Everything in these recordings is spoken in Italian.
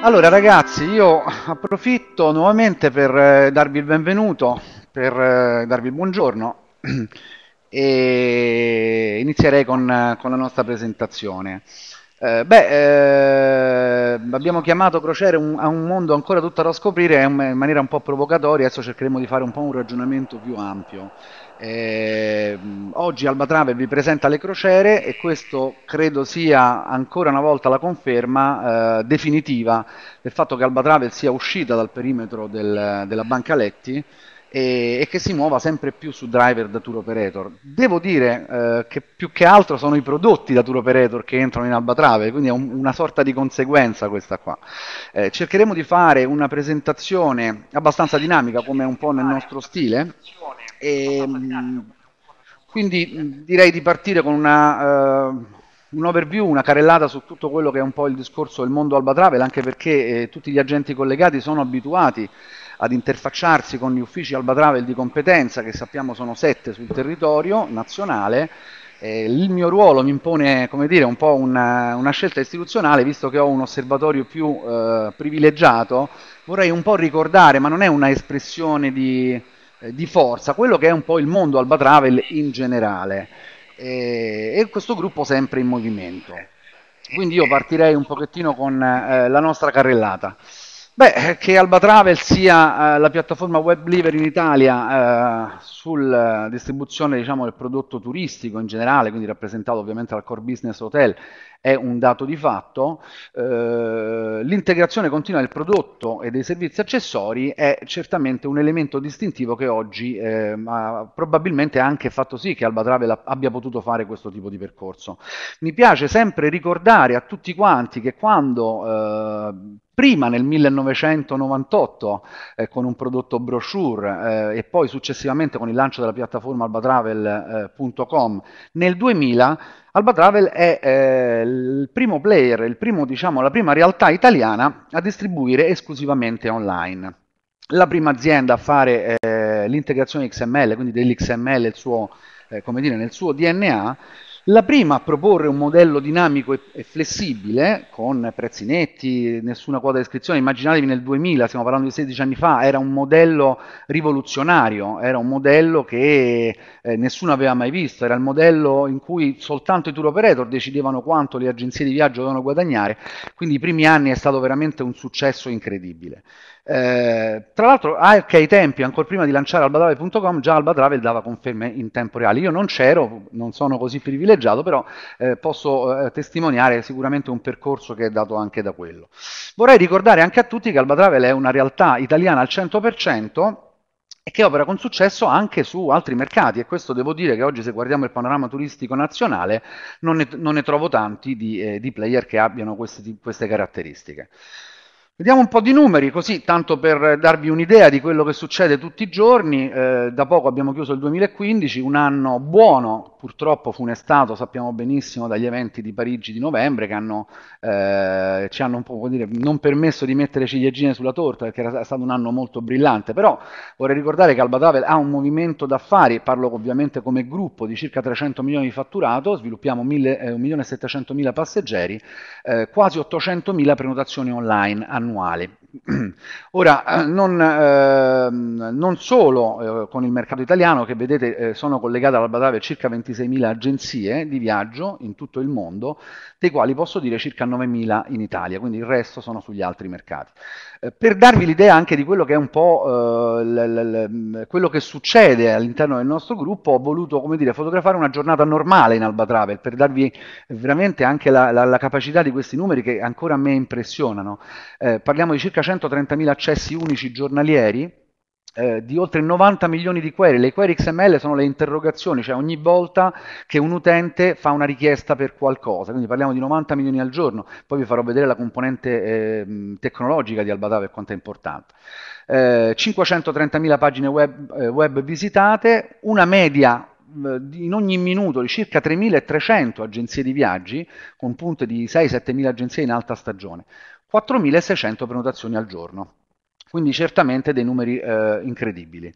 Allora ragazzi, io approfitto nuovamente per darvi il benvenuto, per darvi il buongiorno e inizierei con la nostra presentazione. Abbiamo chiamato crociere a un mondo ancora tutto da scoprire in maniera un po' provocatoria, adesso cercheremo di fare un po' un ragionamento più ampio. Oggi Alba Travel vi presenta le crociere e questo credo sia ancora una volta la conferma definitiva del fatto che Alba Travel sia uscita dal perimetro della banca letti e che si muova sempre più su driver da tour operator. Devo dire che più che altro sono i prodotti da tour operator che entrano in Alba Travel, quindi è una sorta di conseguenza questa qua. Cercheremo di fare una presentazione abbastanza dinamica, come un po' nel nostro stile, e, quindi direi di partire con un overview, una carrellata su tutto quello che è un po' il discorso del mondo Alba Travel, anche perché tutti gli agenti collegati sono abituati ad interfacciarsi con gli uffici Alba Travel di competenza, che sappiamo sono 7 sul territorio nazionale. Il mio ruolo mi impone, come dire, un po' una scelta istituzionale, visto che ho un osservatorio più privilegiato, vorrei un po' ricordare, ma non è una espressione di forza, quello che è un po' il mondo Alba Travel in generale e questo gruppo sempre in movimento. Quindi io partirei un pochettino con la nostra carrellata. Beh, che Alba Travel sia la piattaforma web leader in Italia sulla distribuzione, diciamo, del prodotto turistico in generale, quindi rappresentato ovviamente dal core business hotel, è un dato di fatto. L'integrazione continua del prodotto e dei servizi accessori è certamente un elemento distintivo che oggi ha probabilmente anche fatto sì che Alba Travel abbia potuto fare questo tipo di percorso. Mi piace sempre ricordare a tutti quanti che quando prima nel 1998 con un prodotto brochure e poi successivamente con il lancio della piattaforma albatravel.com nel 2000 Alba Travel è il primo player, diciamo, la prima realtà italiana a distribuire esclusivamente online. La prima azienda a fare l'integrazione XML, quindi dell'XML come dire, nel suo DNA, la prima a proporre un modello dinamico e flessibile, con prezzi netti, nessuna quota di iscrizione. Immaginatevi nel 2000, stiamo parlando di 16 anni fa, era un modello rivoluzionario, era un modello che nessuno aveva mai visto, era il modello in cui soltanto i tour operator decidevano quanto le agenzie di viaggio dovevano guadagnare, quindi i primi anni è stato veramente un successo incredibile. Tra l'altro anche ai tempi, ancora prima di lanciare albatravel.com, già Alba Travel dava conferme in tempo reale. Io non c'ero, non sono così privilegiato, però posso testimoniare sicuramente un percorso che è dato anche da quello. Vorrei ricordare anche a tutti che Alba Travel è una realtà italiana al 100% e che opera con successo anche su altri mercati, e questo devo dire che oggi, se guardiamo il panorama turistico nazionale, non ne trovo tanti di player che abbiano queste caratteristiche. Vediamo un po' di numeri, così tanto per darvi un'idea di quello che succede tutti i giorni. Da poco abbiamo chiuso il 2015, un anno buono, purtroppo funestato, sappiamo benissimo, dagli eventi di Parigi di novembre che ci hanno un po', come dire, non permesso di mettere ciliegine sulla torta, perché era stato un anno molto brillante. Però vorrei ricordare che Alba Travel ha un movimento d'affari, parlo ovviamente come gruppo, di circa 300 milioni di fatturato, sviluppiamo 1.700.000 passeggeri, quasi 800.000 prenotazioni online annuali. Ora, non solo con il mercato italiano, che vedete sono collegate all'Alba Travel circa 26.000 agenzie di viaggio in tutto il mondo, dei quali posso dire circa 9.000 in Italia, quindi il resto sono sugli altri mercati. Per darvi l'idea anche di quello che è un po' quello che succede all'interno del nostro gruppo, ho voluto, come dire, fotografare una giornata normale in Alba Travel per darvi veramente anche la capacità di questi numeri che ancora a me impressionano. Parliamo di circa 130.000 accessi unici giornalieri, di oltre 90 milioni di query. Le query XML sono le interrogazioni, cioè ogni volta che un utente fa una richiesta per qualcosa, quindi parliamo di 90 milioni al giorno. Poi vi farò vedere la componente tecnologica di Alba Travel quanto è importante. 530.000 pagine web visitate, una media in ogni minuto di circa 3.300 agenzie di viaggi, con punte di 6-7.000 agenzie in alta stagione, 4.600 prenotazioni al giorno. Quindi certamente dei numeri incredibili.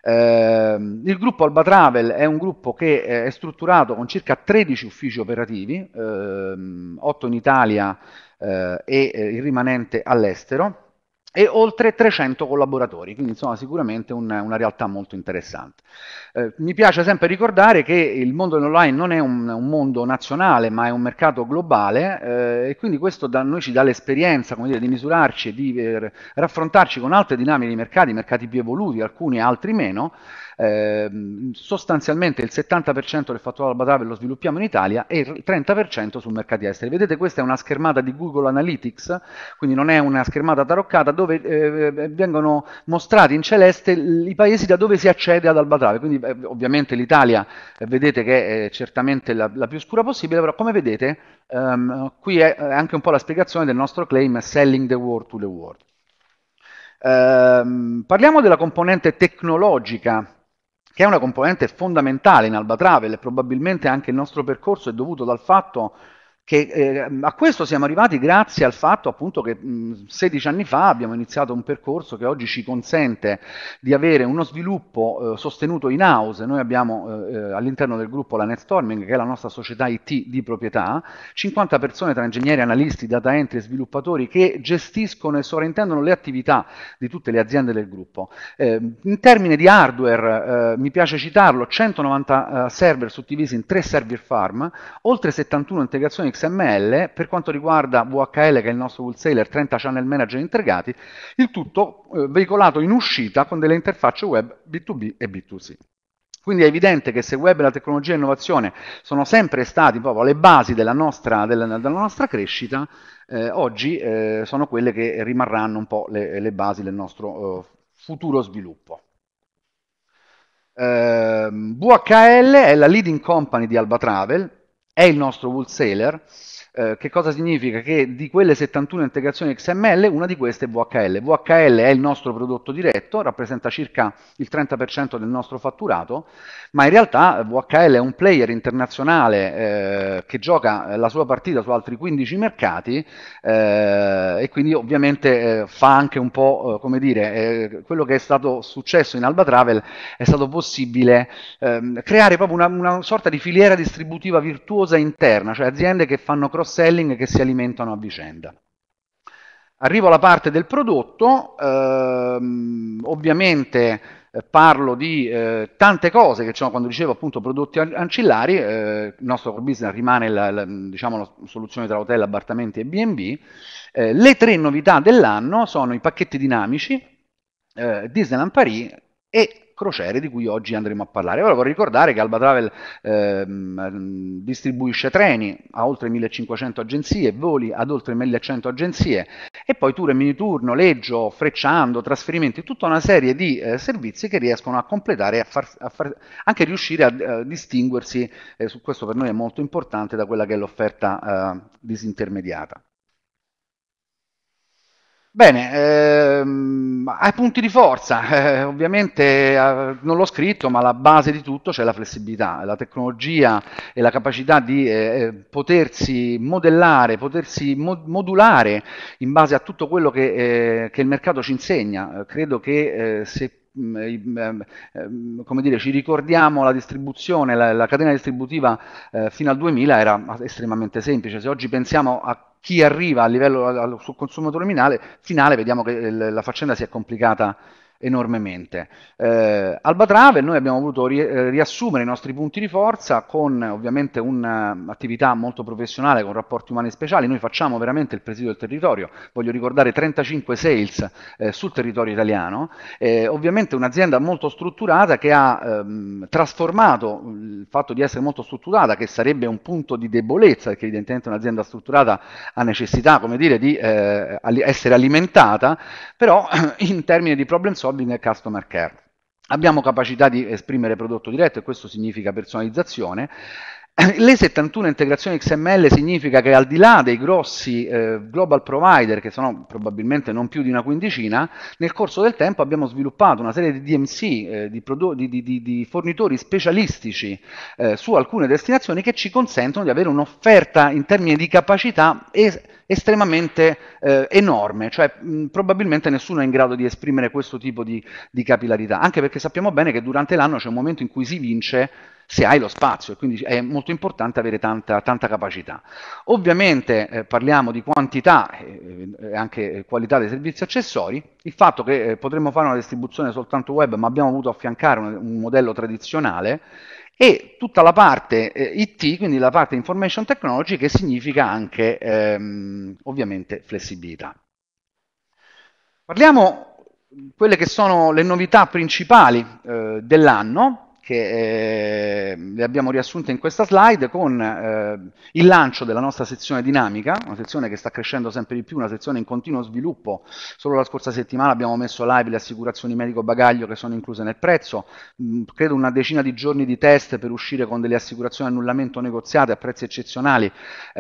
Il gruppo Alba Travel è un gruppo che è strutturato con circa 13 uffici operativi, 8 in Italia, il rimanente all'estero, e oltre 300 collaboratori, quindi insomma sicuramente una realtà molto interessante. Mi piace sempre ricordare che il mondo dell'online non è un mondo nazionale, ma è un mercato globale, e quindi questo noi ci dà l'esperienza, come dire, di misurarci e di raffrontarci con altre dinamiche di mercati più evoluti, alcuni altri meno. Sostanzialmente il 70% del fatturato al Batavel lo sviluppiamo in Italia e il 30% su mercati esteri. Vedete, questa è una schermata di Google Analytics, quindi non è una schermata taroccata, dove vengono mostrati in celeste i paesi da dove si accede ad Alba Trave. Quindi ovviamente l'Italia vedete che è certamente la più scura possibile, però come vedete qui è anche un po' la spiegazione del nostro claim Selling the World to the World. Parliamo della componente tecnologica, che è una componente fondamentale in Alba Travel, e probabilmente anche il nostro percorso è dovuto dal fatto che a questo siamo arrivati grazie al fatto appunto che 16 anni fa abbiamo iniziato un percorso che oggi ci consente di avere uno sviluppo sostenuto in house. Noi abbiamo all'interno del gruppo la Netstorming, che è la nostra società IT di proprietà, 50 persone tra ingegneri, analisti, data entry e sviluppatori che gestiscono e sovrintendono le attività di tutte le aziende del gruppo. In termini di hardware, mi piace citarlo, 190 server suddivisi in 3 server farm, oltre 71 integrazioni XML, per quanto riguarda VHL, che è il nostro wholesaler, 30 channel manager integrati, il tutto veicolato in uscita con delle interfacce web B2B e B2C. Quindi è evidente che se web, la tecnologia e l'innovazione sono sempre stati proprio le basi della nostra crescita, oggi sono quelle che rimarranno un po' le basi del nostro futuro sviluppo. VHL è la leading company di Alba Travel, è il nostro wholesaler. Che cosa significa? Che di quelle 71 integrazioni XML, una di queste è VHL. VHL è il nostro prodotto diretto, rappresenta circa il 30% del nostro fatturato, ma in realtà VHL è un player internazionale che gioca la sua partita su altri 15 mercati, e quindi ovviamente fa anche un po', come dire, quello che è stato successo in Alba Travel è stato possibile creare proprio una sorta di filiera distributiva virtuosa interna, cioè aziende che fanno cross-selling e che si alimentano a vicenda. Arrivo alla parte del prodotto, ovviamente parlo di tante cose che sono, quando dicevo appunto prodotti ancillari, il nostro core business rimane diciamo, la soluzione tra hotel, appartamenti e B&B. Le 3 novità dell'anno sono i pacchetti dinamici, Disneyland Paris e crociere, di cui oggi andremo a parlare. Ora vorrei ricordare che Alba Travel distribuisce treni a oltre 1500 agenzie, voli ad oltre 1100 agenzie, e poi tour e minitour, noleggio, frecciando, trasferimenti, tutta una serie di servizi che riescono a completare e anche riuscire a distinguersi, su questo per noi è molto importante, da quella che è l'offerta disintermediata. Bene, ai punti di forza, ovviamente non l'ho scritto, ma la base di tutto c'è la flessibilità, la tecnologia e la capacità di potersi modellare, potersi modulare in base a tutto quello che il mercato ci insegna. Credo che se come dire, ci ricordiamo la distribuzione, la catena distributiva fino al 2000 era estremamente semplice. Se oggi pensiamo a chi arriva a livello sul consumatore finale, vediamo che la faccenda si è complicata enormemente. Alba Travel, noi abbiamo voluto riassumere i nostri punti di forza con ovviamente un'attività molto professionale, con rapporti umani speciali. Noi facciamo veramente il presidio del territorio, voglio ricordare 35 sales sul territorio italiano, ovviamente un'azienda molto strutturata che ha trasformato il fatto di essere molto strutturata, che sarebbe un punto di debolezza, perché evidentemente un'azienda strutturata ha necessità, come dire, di essere alimentata, però in termini di problem solving e customer care. Abbiamo capacità di esprimere prodotto diretto, e questo significa personalizzazione. Le 71 integrazioni XML significa che, al di là dei grossi global provider, che sono probabilmente non più di una quindicina, nel corso del tempo abbiamo sviluppato una serie di DMC, di fornitori specialistici su alcune destinazioni, che ci consentono di avere un'offerta in termini di capacità estremamente enorme, cioè probabilmente nessuno è in grado di esprimere questo tipo di capillarità, anche perché sappiamo bene che durante l'anno c'è un momento in cui si vince se hai lo spazio, e quindi è molto importante avere tanta capacità. Ovviamente parliamo di quantità e anche qualità dei servizi accessori. Il fatto che potremmo fare una distribuzione soltanto web, ma abbiamo voluto affiancare un modello tradizionale, e tutta la parte IT, quindi la parte Information Technology, che significa anche ovviamente flessibilità. Parliamo di quelle che sono le novità principali dell'anno, che le abbiamo riassunte in questa slide con il lancio della nostra sezione dinamica, una sezione che sta crescendo sempre di più, una sezione in continuo sviluppo. Solo la scorsa settimana abbiamo messo live le assicurazioni medico bagaglio che sono incluse nel prezzo, credo una decina di giorni di test per uscire con delle assicurazioni annullamento negoziate a prezzi eccezionali,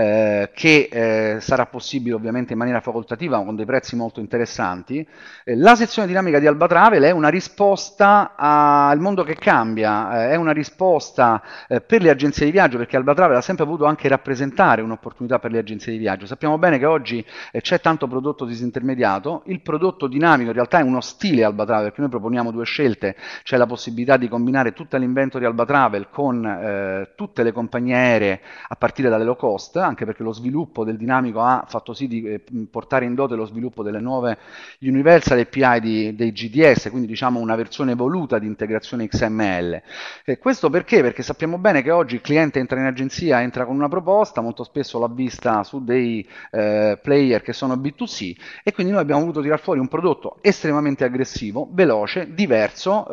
che sarà possibile ovviamente in maniera facoltativa con dei prezzi molto interessanti. La sezione dinamica di Alba Travel è una risposta al mondo che cambia, è una risposta per le agenzie di viaggio, perché Alba Travel ha sempre voluto anche rappresentare un'opportunità per le agenzie di viaggio. Sappiamo bene che oggi c'è tanto prodotto disintermediato, il prodotto dinamico in realtà è uno stile Alba Travel, perché noi proponiamo due scelte: c'è la possibilità di combinare tutto l'inventory Alba Travel con tutte le compagnie aeree a partire dalle low cost, anche perché lo sviluppo del dinamico ha fatto sì di portare in dote lo sviluppo delle nuove Universal API dei GDS, quindi diciamo una versione evoluta di integrazione XML. Questo perché? Perché sappiamo bene che oggi il cliente entra in agenzia, entra con una proposta, molto spesso l'ha vista su dei player che sono B2C, e quindi noi abbiamo voluto tirar fuori un prodotto estremamente aggressivo, veloce, diverso,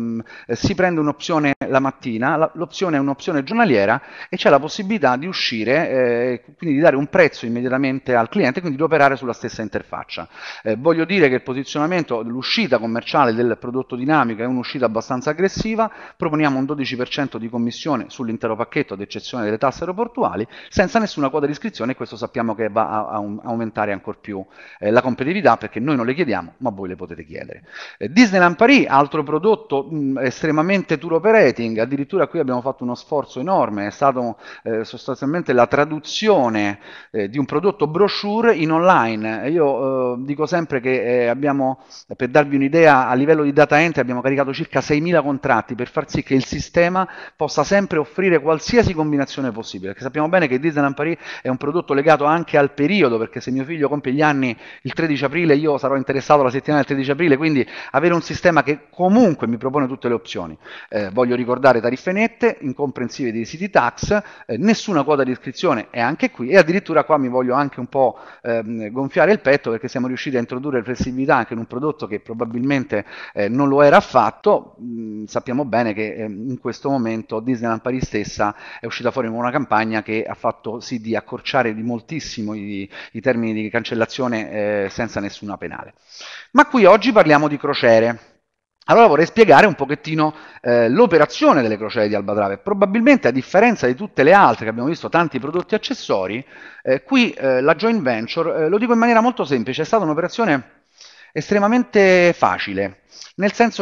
si prende un'opzione la mattina, l'opzione è un'opzione giornaliera e c'è la possibilità di uscire, quindi di dare un prezzo immediatamente al cliente, quindi di operare sulla stessa interfaccia. Voglio dire che il posizionamento, l'uscita commerciale del prodotto dinamico è un'uscita abbastanza aggressiva, proponiamo un 12% di commissione sull'intero pacchetto ad eccezione delle tasse aeroportuali, senza nessuna quota di iscrizione, e questo sappiamo che va a aumentare ancor più la competitività, perché noi non le chiediamo, ma voi le potete chiedere. Disneyland Paris, altro prodotto estremamente tour operating, addirittura qui abbiamo fatto uno sforzo enorme, è stato sostanzialmente la traduzione di un prodotto brochure in online. Io dico sempre che abbiamo, per darvi un'idea, a livello di data entry abbiamo caricato circa 6.000 contratti per far sì che il sistema possa sempre offrire qualsiasi combinazione possibile, perché sappiamo bene che Disneyland Paris è un prodotto legato anche al periodo, perché se mio figlio compie gli anni il 13 aprile io sarò interessato la settimana del 13 aprile, quindi avere un sistema che comunque mi propone tutte le opzioni. Voglio ricordare tariffe nette, incomprensive di siti tax, nessuna quota di iscrizione è anche qui, e addirittura qua mi voglio anche un po' gonfiare il petto, perché siamo riusciti a introdurre flessibilità anche in un prodotto che probabilmente non lo era affatto. Sappiamo bene che in questo momento Disneyland Paris stessa è uscita fuori con una campagna che ha fatto sì di accorciare di moltissimo i termini di cancellazione senza nessuna penale. Ma qui oggi parliamo di crociere. Allora vorrei spiegare un pochettino l'operazione delle crociere di Alba Travel. Probabilmente, a differenza di tutte le altre che abbiamo visto, tanti prodotti accessori, qui la joint venture, lo dico in maniera molto semplice, è stata un'operazione estremamente facile, nel senso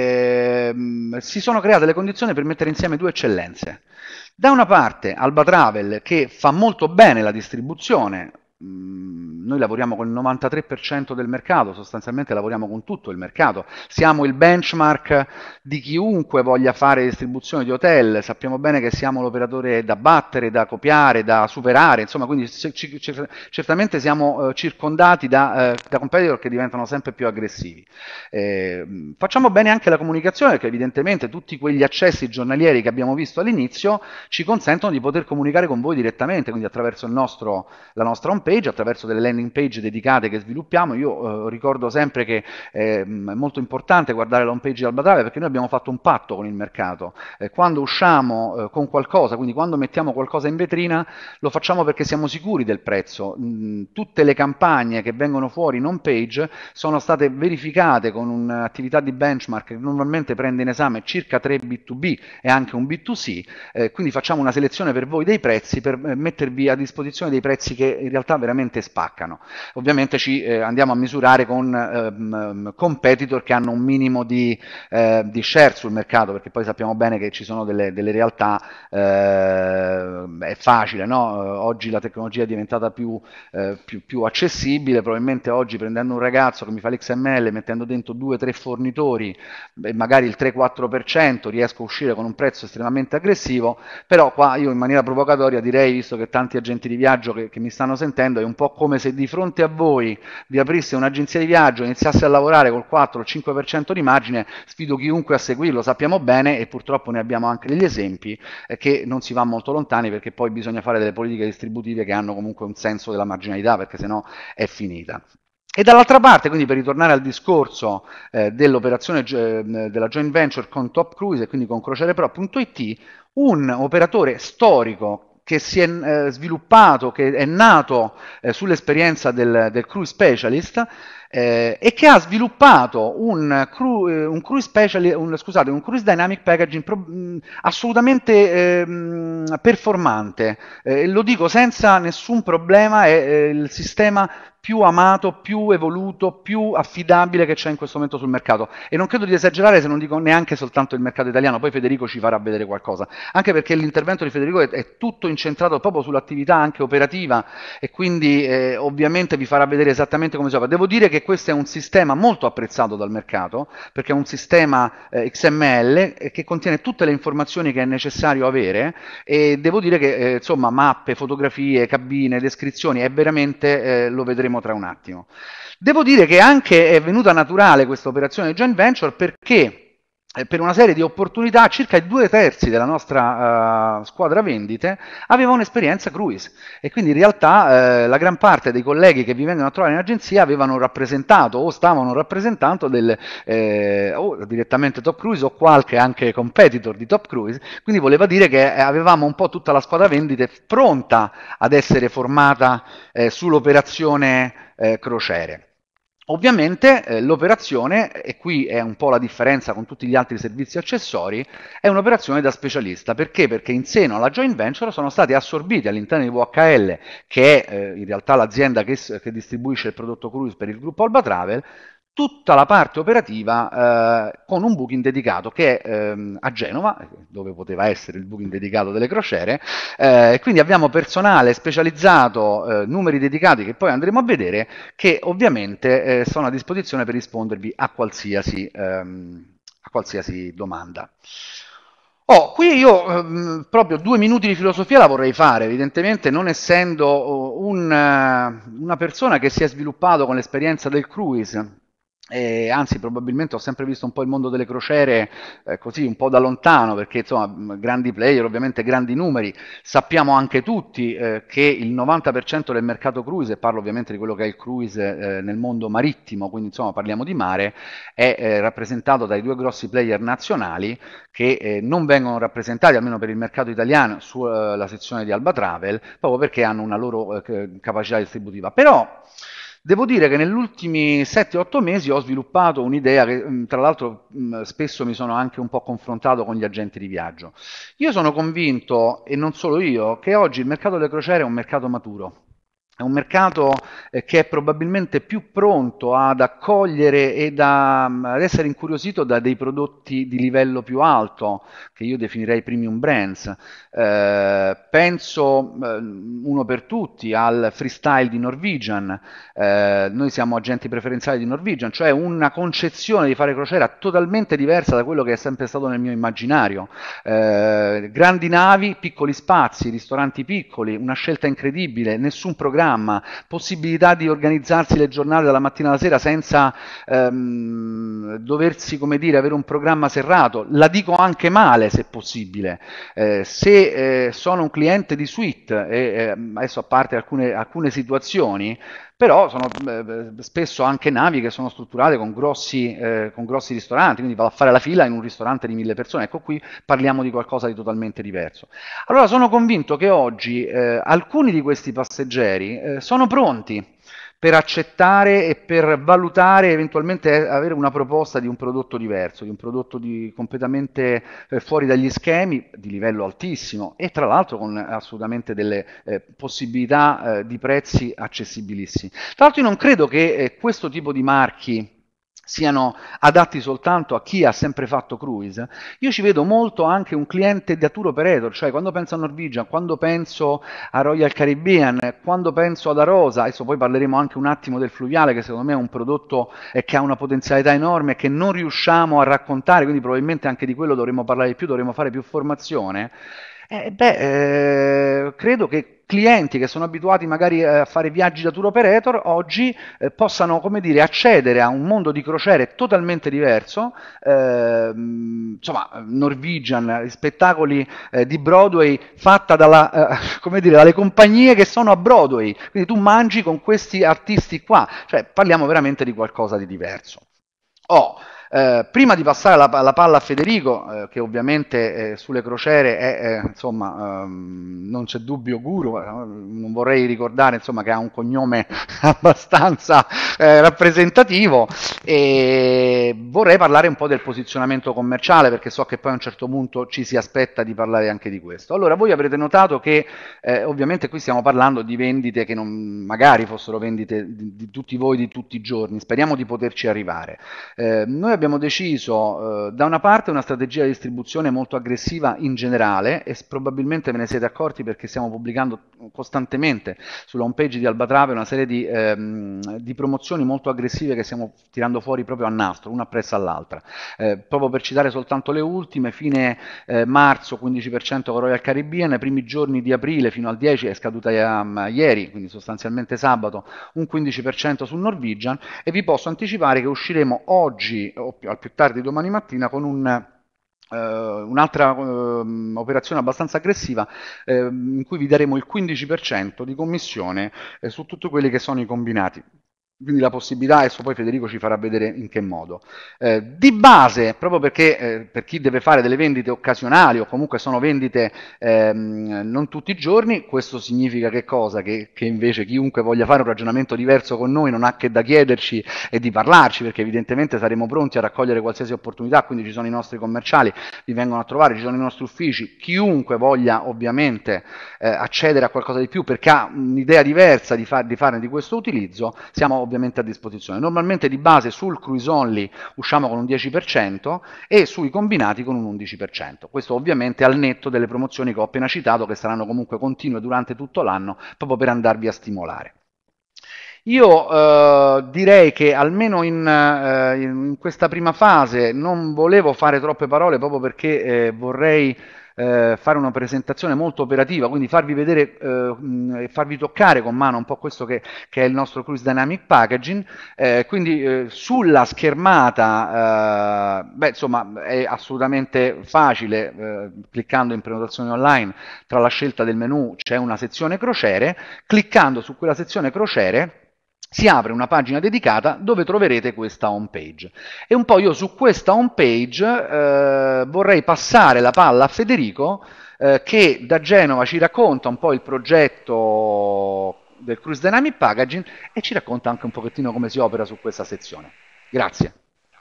che si sono create le condizioni per mettere insieme due eccellenze. Da una parte Alba Travel, che fa molto bene la distribuzione. Noi lavoriamo con il 93% del mercato, sostanzialmente lavoriamo con tutto il mercato, siamo il benchmark di chiunque voglia fare distribuzione di hotel, sappiamo bene che siamo l'operatore da battere, da copiare, da superare, insomma, quindi certamente siamo circondati da competitor che diventano sempre più aggressivi. Facciamo bene anche la comunicazione, perché evidentemente tutti quegli accessi giornalieri che abbiamo visto all'inizio ci consentono di poter comunicare con voi direttamente, quindi attraverso la nostra home page, attraverso delle landing page dedicate che sviluppiamo. Io ricordo sempre che è molto importante guardare la home page di Alba Travel, perché noi abbiamo fatto un patto con il mercato. Quando usciamo con qualcosa, quindi quando mettiamo qualcosa in vetrina, lo facciamo perché siamo sicuri del prezzo. Tutte le campagne che vengono fuori in home page sono state verificate con un'attività di benchmark che normalmente prende in esame circa 3 B2B e anche un B2C, quindi facciamo una selezione per voi dei prezzi per mettervi a disposizione dei prezzi che in realtà veramente spaccano. Ovviamente ci andiamo a misurare con competitor che hanno un minimo di share sul mercato, perché poi sappiamo bene che ci sono delle realtà, è facile, no? Oggi la tecnologia è diventata più accessibile, probabilmente oggi prendendo un ragazzo che mi fa l'XML, mettendo dentro 2-3 fornitori, magari il 3-4% riesco a uscire con un prezzo estremamente aggressivo, però qua io in maniera provocatoria direi, visto che tanti agenti di viaggio che mi stanno sentendo, è un po' come se di fronte a voi vi aprisse un'agenzia di viaggio e iniziasse a lavorare col 4-5% di margine. Sfido chiunque a seguirlo, sappiamo bene, e purtroppo ne abbiamo anche degli esempi, che non si va molto lontani, perché poi bisogna fare delle politiche distributive che hanno comunque un senso della marginalità, perché sennò è finita. E dall'altra parte, quindi per ritornare al discorso dell'operazione della joint venture con Top Cruise e quindi con CrocierePro.it, un operatore storico che si è sviluppato, che è nato sull'esperienza del cruise specialist, e che ha sviluppato un cruise dynamic packaging assolutamente performante. Lo dico senza nessun problema, è il sistema più amato, più evoluto, più affidabile che c'è in questo momento sul mercato. E non credo di esagerare se non dico neanche soltanto il mercato italiano, poi Federico ci farà vedere qualcosa, anche perché l'intervento di Federico è tutto incentrato proprio sull'attività anche operativa, e quindi ovviamente vi farà vedere esattamente come si opera. Devo dire che questo è un sistema molto apprezzato dal mercato, perché è un sistema XML che contiene tutte le informazioni che è necessario avere, e devo dire che insomma mappe, fotografie, cabine, descrizioni, è veramente, lo vedremo tra un attimo. Devo dire che anche è venuta naturale questa operazione di joint venture, perché per una serie di opportunità circa i 2/3 della nostra squadra vendite aveva un'esperienza cruise, e quindi in realtà la gran parte dei colleghi che vi vengono a trovare in agenzia avevano rappresentato o stavano rappresentando o direttamente Top Cruise o qualche anche competitor di Top Cruise, quindi voleva dire che avevamo un po' tutta la squadra vendite pronta ad essere formata sull'operazione crociere. Ovviamente l'operazione, e qui è un po' la differenza con tutti gli altri servizi accessori, è un'operazione da specialista. Perché? Perché in seno alla joint venture sono stati assorbiti all'interno di VHL, che è in realtà l'azienda che distribuisce il prodotto cruise per il gruppo Alba Travel, tutta la parte operativa con un booking dedicato che è a Genova, dove poteva essere il booking dedicato delle crociere, e quindi abbiamo personale specializzato, numeri dedicati che poi andremo a vedere, che ovviamente sono a disposizione per rispondervi a qualsiasi domanda. Oh, qui io proprio 2 minuti di filosofia la vorrei fare, evidentemente non essendo una persona che si è sviluppato con l'esperienza del cruise, e anzi probabilmente ho sempre visto un po' il mondo delle crociere così un po' da lontano, perché insomma grandi player, ovviamente grandi numeri, sappiamo anche tutti che il 90% del mercato cruise, e parlo ovviamente di quello che è il cruise nel mondo marittimo, quindi insomma parliamo di mare, è rappresentato dai due grossi player nazionali che non vengono rappresentati, almeno per il mercato italiano, sulla sezione di Alba Travel, proprio perché hanno una loro capacità distributiva. Però devo dire che negli ultimi 7-8 mesi ho sviluppato un'idea che, tra l'altro, spesso mi sono anche un po' confrontato con gli agenti di viaggio. Io sono convinto, e non solo io, che oggi il mercato delle crociere è un mercato maturo. È un mercato che è probabilmente più pronto ad accogliere ad essere incuriosito da dei prodotti di livello più alto, che io definirei premium brands. Penso, uno per tutti, al freestyle di Norwegian. Noi siamo agenti preferenziali di Norwegian, cioè una concezione di fare crociera totalmente diversa da quello che è sempre stato nel mio immaginario. Grandi navi, piccoli spazi, ristoranti piccoli, una scelta incredibile, nessun programma, possibilità di organizzarsi le giornate dalla mattina alla sera senza doversi, come dire, avere un programma serrato. La dico anche male, se possibile. Se sono un cliente di suite, adesso a parte alcune situazioni, però sono spesso anche navi che sono strutturate con grossi ristoranti, quindi vado a fare la fila in un ristorante di 1000 persone. Ecco, qui parliamo di qualcosa di totalmente diverso. Allora sono convinto che oggi alcuni di questi passeggeri sono pronti, per accettare e per valutare eventualmente avere una proposta di un prodotto diverso, di un prodotto completamente fuori dagli schemi, di livello altissimo e tra l'altro con assolutamente delle possibilità di prezzi accessibilissimi. Tra l'altro io non credo che questo tipo di marchi siano adatti soltanto a chi ha sempre fatto cruise. Io ci vedo molto anche un cliente da tour operator, cioè quando penso a Norwegian, quando penso a Royal Caribbean, quando penso ad Arosa, adesso poi parleremo anche un attimo del fluviale che secondo me è un prodotto che ha una potenzialità enorme e che non riusciamo a raccontare, quindi probabilmente anche di quello dovremmo parlare di più, dovremmo fare più formazione. Credo che clienti che sono abituati magari a fare viaggi da tour operator oggi possano, come dire, accedere a un mondo di crociere totalmente diverso, insomma, Norwegian, spettacoli di Broadway fatta come dire, dalle compagnie che sono a Broadway, quindi tu mangi con questi artisti qua, cioè parliamo veramente di qualcosa di diverso. Oh, prima di passare la palla a Federico, che ovviamente sulle crociere è, insomma, non c'è dubbio guru, non vorrei ricordare insomma, che ha un cognome abbastanza rappresentativo e vorrei parlare un po' del posizionamento commerciale perché so che poi a un certo punto ci si aspetta di parlare anche di questo. Allora, voi avrete notato che ovviamente qui stiamo parlando di vendite che non magari fossero vendite di tutti voi di tutti i giorni, speriamo di poterci arrivare. Noi abbiamo deciso da una parte una strategia di distribuzione molto aggressiva in generale e probabilmente ve ne siete accorti perché stiamo pubblicando costantemente sulla home page di Alba Travel una serie di promozioni molto aggressive che stiamo tirando fuori proprio a nastro, una appresso all'altra. Proprio per citare soltanto le ultime, fine marzo 15% con Royal Caribbean, nei primi giorni di aprile fino al 10 è scaduta ieri, quindi sostanzialmente sabato, un 15% su Norwegian e vi posso anticipare che usciremo oggi o al più tardi domani mattina con un'altra operazione abbastanza aggressiva in cui vi daremo il 15% di commissione su tutti quelli che sono i combinati. Quindi la possibilità, adesso poi Federico ci farà vedere in che modo. Di base, proprio perché per chi deve fare delle vendite occasionali o comunque sono vendite non tutti i giorni, questo significa che cosa? Che invece chiunque voglia fare un ragionamento diverso con noi non ha che da chiederci e di parlarci, perché evidentemente saremo pronti a raccogliere qualsiasi opportunità, quindi ci sono i nostri commerciali, vi vengono a trovare, ci sono i nostri uffici, chiunque voglia ovviamente accedere a qualcosa di più perché ha un'idea diversa di farne di questo utilizzo, siamo ovviamente a disposizione. Normalmente di base sul cruise only usciamo con un 10% e sui combinati con un 11%. Questo ovviamente al netto delle promozioni che ho appena citato, che saranno comunque continue durante tutto l'anno, proprio per andarvi a stimolare. Io direi che almeno in questa prima fase non volevo fare troppe parole proprio perché vorrei fare una presentazione molto operativa, quindi farvi vedere e farvi toccare con mano un po' questo che è il nostro Cruise Dynamic Packaging. Quindi sulla schermata, beh, insomma, è assolutamente facile, cliccando in prenotazione online, tra la scelta del menu c'è una sezione crociere, cliccando su quella sezione crociere si apre una pagina dedicata dove troverete questa home page. E un po' io su questa home page vorrei passare la palla a Federico che da Genova ci racconta un po' il progetto del Cruise Dynamic Packaging e ci racconta anche un pochettino come si opera su questa sezione. Grazie.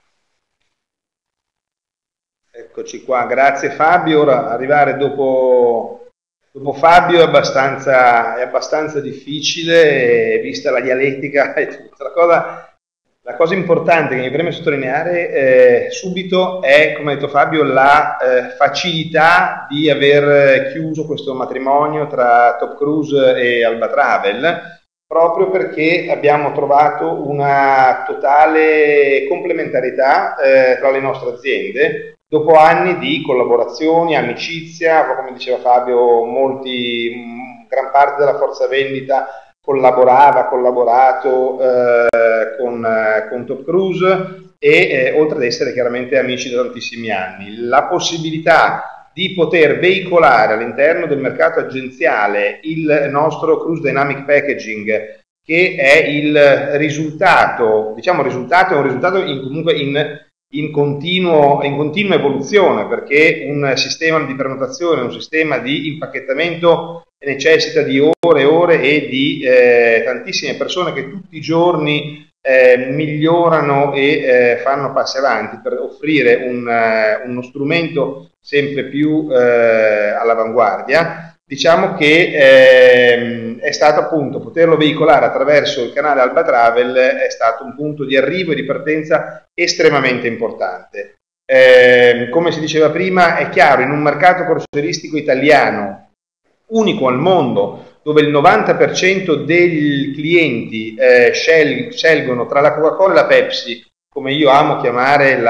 Eccoci qua, grazie Fabio. Ora arrivare dopo Fabio è abbastanza difficile, vista la dialettica e tutta la cosa importante che mi preme sottolineare subito è, come ha detto Fabio, la facilità di aver chiuso questo matrimonio tra Top Cruise e Alba Travel, proprio perché abbiamo trovato una totale complementarietà tra le nostre aziende. Dopo anni di collaborazioni, amicizia, come diceva Fabio, gran parte della forza vendita ha collaborato con Top Cruise e oltre ad essere chiaramente amici da tantissimi anni. La possibilità di poter veicolare all'interno del mercato agenziale il nostro Cruise Dynamic Packaging, che è il risultato, diciamo risultato, è un risultato comunque in in continua evoluzione, perché un sistema di prenotazione, un sistema di impacchettamento necessita di ore e ore e di tantissime persone che tutti i giorni migliorano e fanno passi avanti per offrire uno strumento sempre più all'avanguardia. Diciamo che è stato appunto poterlo veicolare attraverso il canale Alba Travel, è stato un punto di arrivo e di partenza estremamente importante. Come si diceva prima, è chiaro, in un mercato crocieristico italiano unico al mondo, dove il 90% dei clienti scelgono tra la Coca-Cola e la Pepsi, come io amo chiamare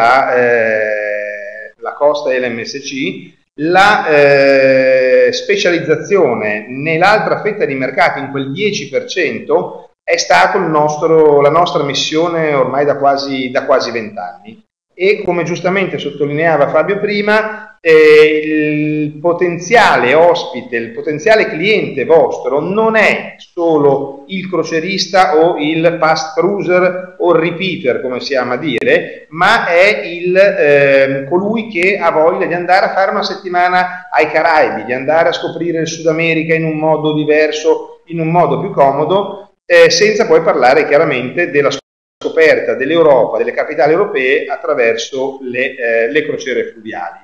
la Costa e l'MSC, la specializzazione nell'altra fetta di mercato, in quel 10%, è stato la nostra missione ormai da quasi 20 anni. E come giustamente sottolineava Fabio prima, il potenziale ospite, il potenziale cliente vostro non è solo il crocerista o il past cruiser o il repeater, come si ama dire, ma è colui che ha voglia di andare a fare una settimana ai Caraibi, di andare a scoprire il Sud America in un modo diverso, in un modo più comodo, senza poi parlare chiaramente della scoperta dell'Europa, delle capitali europee attraverso le crociere fluviali.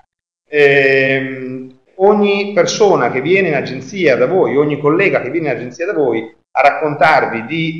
Ogni persona che viene in agenzia da voi, ogni collega che viene in agenzia da voi a raccontarvi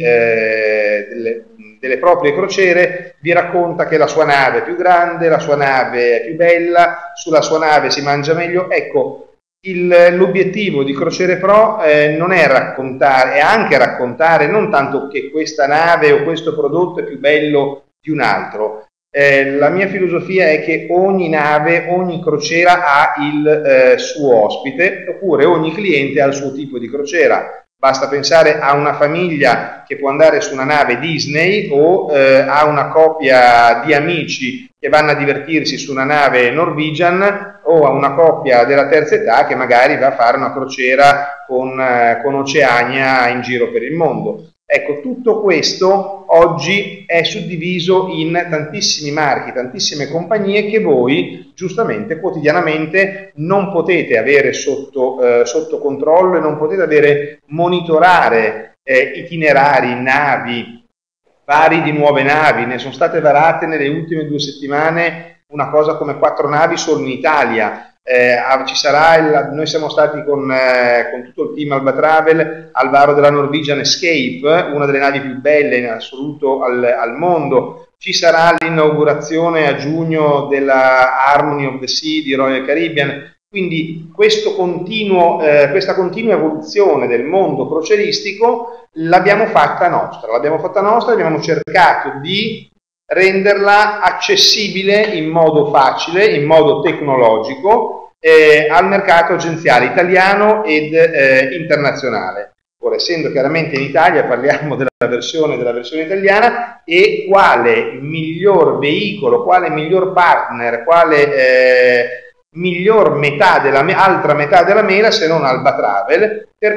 delle proprie crociere, vi racconta che la sua nave è più grande, la sua nave è più bella, sulla sua nave si mangia meglio. Ecco, l'obiettivo di Crociere Pro non è raccontare, è anche raccontare non tanto che questa nave o questo prodotto è più bello di un altro. La mia filosofia è che ogni nave, ogni crociera ha il suo ospite, oppure ogni cliente ha il suo tipo di crociera. Basta pensare a una famiglia che può andare su una nave Disney o a una coppia di amici che vanno a divertirsi su una nave Norwegian, o a una coppia della terza età che magari va a fare una crociera con Oceania in giro per il mondo. Ecco, tutto questo oggi è suddiviso in tantissimi marchi, tantissime compagnie che voi giustamente quotidianamente non potete avere sotto controllo e non potete monitorare itinerari, navi, vari di nuove navi. Ne sono state varate nelle ultime 2 settimane una cosa come 4 navi solo in Italia. Ci sarà noi siamo stati con tutto il team Alba Travel al varo della Norwegian Escape, una delle navi più belle in assoluto al mondo. Ci sarà l'inaugurazione a giugno della Harmony of the Sea di Royal Caribbean. Quindi questa continua evoluzione del mondo croceristico l'abbiamo fatta nostra, abbiamo cercato di renderla accessibile in modo facile, in modo tecnologico al mercato agenziale italiano ed internazionale. Ora, essendo chiaramente in Italia, parliamo della versione italiana, e quale miglior veicolo, quale miglior partner, quale miglior altra metà della mela se non Alba Travel per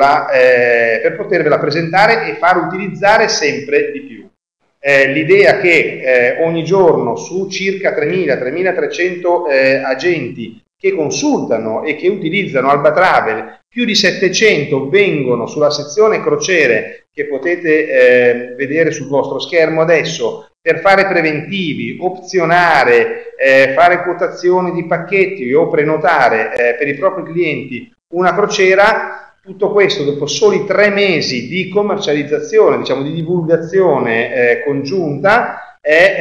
potervela presentare e far utilizzare sempre di più. L'idea che ogni giorno su circa 3.000-3.300 agenti che consultano e che utilizzano Alba Travel, più di 700 vengono sulla sezione crociere che potete vedere sul vostro schermo adesso per fare preventivi, opzionare, fare quotazioni di pacchetti o prenotare per i propri clienti una crociera. Tutto questo dopo soli 3 mesi di commercializzazione, diciamo di divulgazione congiunta,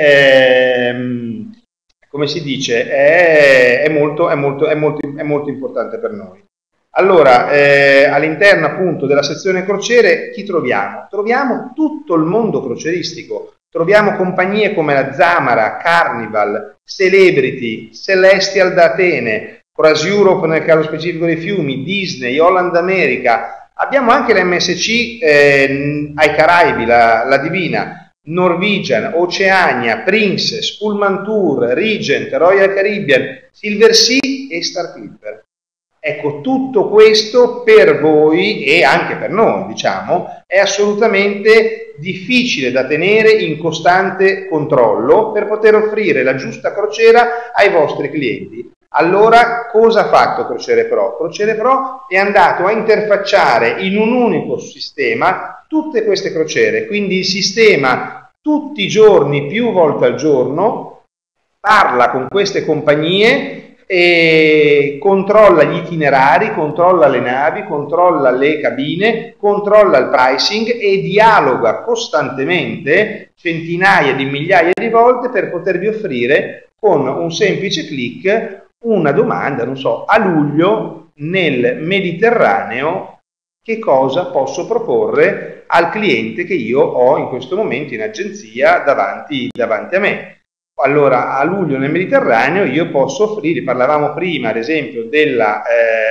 come si dice, è molto importante per noi. Allora, all'interno appunto della sezione crociere chi troviamo? Troviamo tutto il mondo croceristico. Troviamo compagnie come la Zamara, Carnival, Celebrity, Celestial da Atene, Cross Europe nel caso specifico dei fiumi, Disney, Holland America. Abbiamo anche l'MSC ai Caraibi, la Divina, Norwegian, Oceania, Princess, Pullman Tour, Regent, Royal Caribbean, Silver Sea e Star Clipper. Ecco, tutto questo per voi e anche per noi, diciamo, è assolutamente difficile da tenere in costante controllo per poter offrire la giusta crociera ai vostri clienti. Allora, cosa ha fatto Crociere Pro? Crociere Pro è andato a interfacciare in un unico sistema tutte queste crociere, quindi il sistema tutti i giorni, più volte al giorno, parla con queste compagnie e controlla gli itinerari, controlla le navi, controlla le cabine, controlla il pricing e dialoga costantemente centinaia di migliaia di volte per potervi offrire con un semplice click una domanda, non so, a luglio nel Mediterraneo che cosa posso proporre al cliente che io ho in questo momento in agenzia davanti a me. Allora, a luglio nel Mediterraneo io posso offrire, parlavamo prima ad esempio della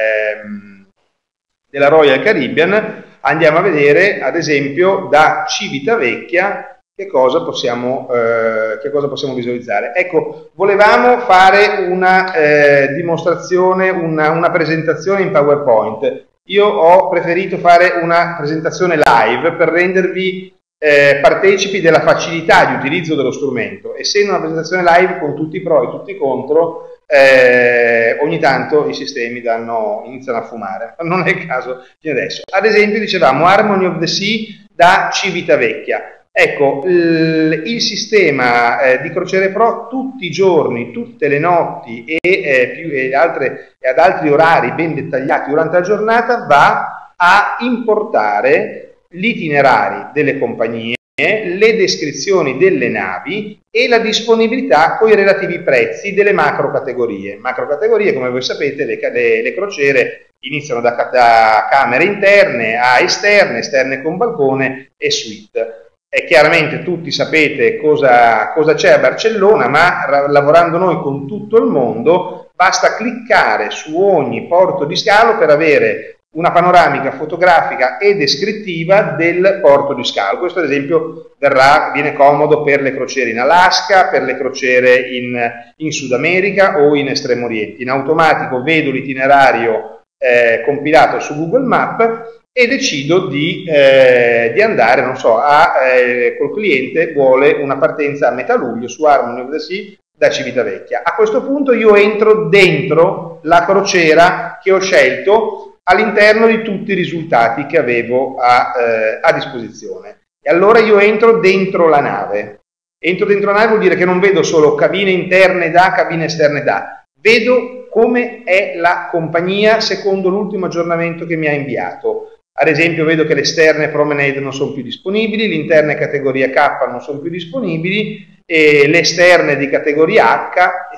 Royal Caribbean, andiamo a vedere ad esempio da Civitavecchia che cosa possiamo visualizzare. Ecco, volevamo fare una dimostrazione, una presentazione in PowerPoint. Io ho preferito fare una presentazione live per rendervi partecipi della facilità di utilizzo dello strumento. Essendo una presentazione live con tutti i pro e tutti i contro, ogni tanto i sistemi iniziano a fumare. Non è il caso di adesso. Ad esempio dicevamo Harmony of the Sea da Civitavecchia. Ecco, il sistema di Crociere Pro tutti i giorni, tutte le notti e ad altri orari ben dettagliati durante la giornata va a importare gli itinerari delle compagnie, le descrizioni delle navi e la disponibilità con i relativi prezzi delle macro categorie. Macro categorie, come voi sapete, le crociere iniziano da camere interne a esterne con balcone e suite. E chiaramente tutti sapete cosa c'è a Barcellona, ma lavorando noi con tutto il mondo basta cliccare su ogni porto di scalo per avere una panoramica fotografica e descrittiva del porto di scalo. Questo ad esempio viene comodo per le crociere in Alaska, per le crociere in Sud America o in Estremo Oriente. In automatico vedo l'itinerario compilato su Google Maps e decido di andare, non so, col cliente vuole una partenza a metà luglio su Harmony of the Sea da Civitavecchia. A questo punto io entro dentro la crociera che ho scelto all'interno di tutti i risultati che avevo a disposizione. E allora io entro dentro la nave. Entro dentro la nave vuol dire che non vedo solo cabine interne da, cabine esterne da, vedo come è la compagnia secondo l'ultimo aggiornamento che mi ha inviato. Ad esempio vedo che le esterne Promenade non sono più disponibili, le interne categoria K non sono più disponibili, e le esterne di categoria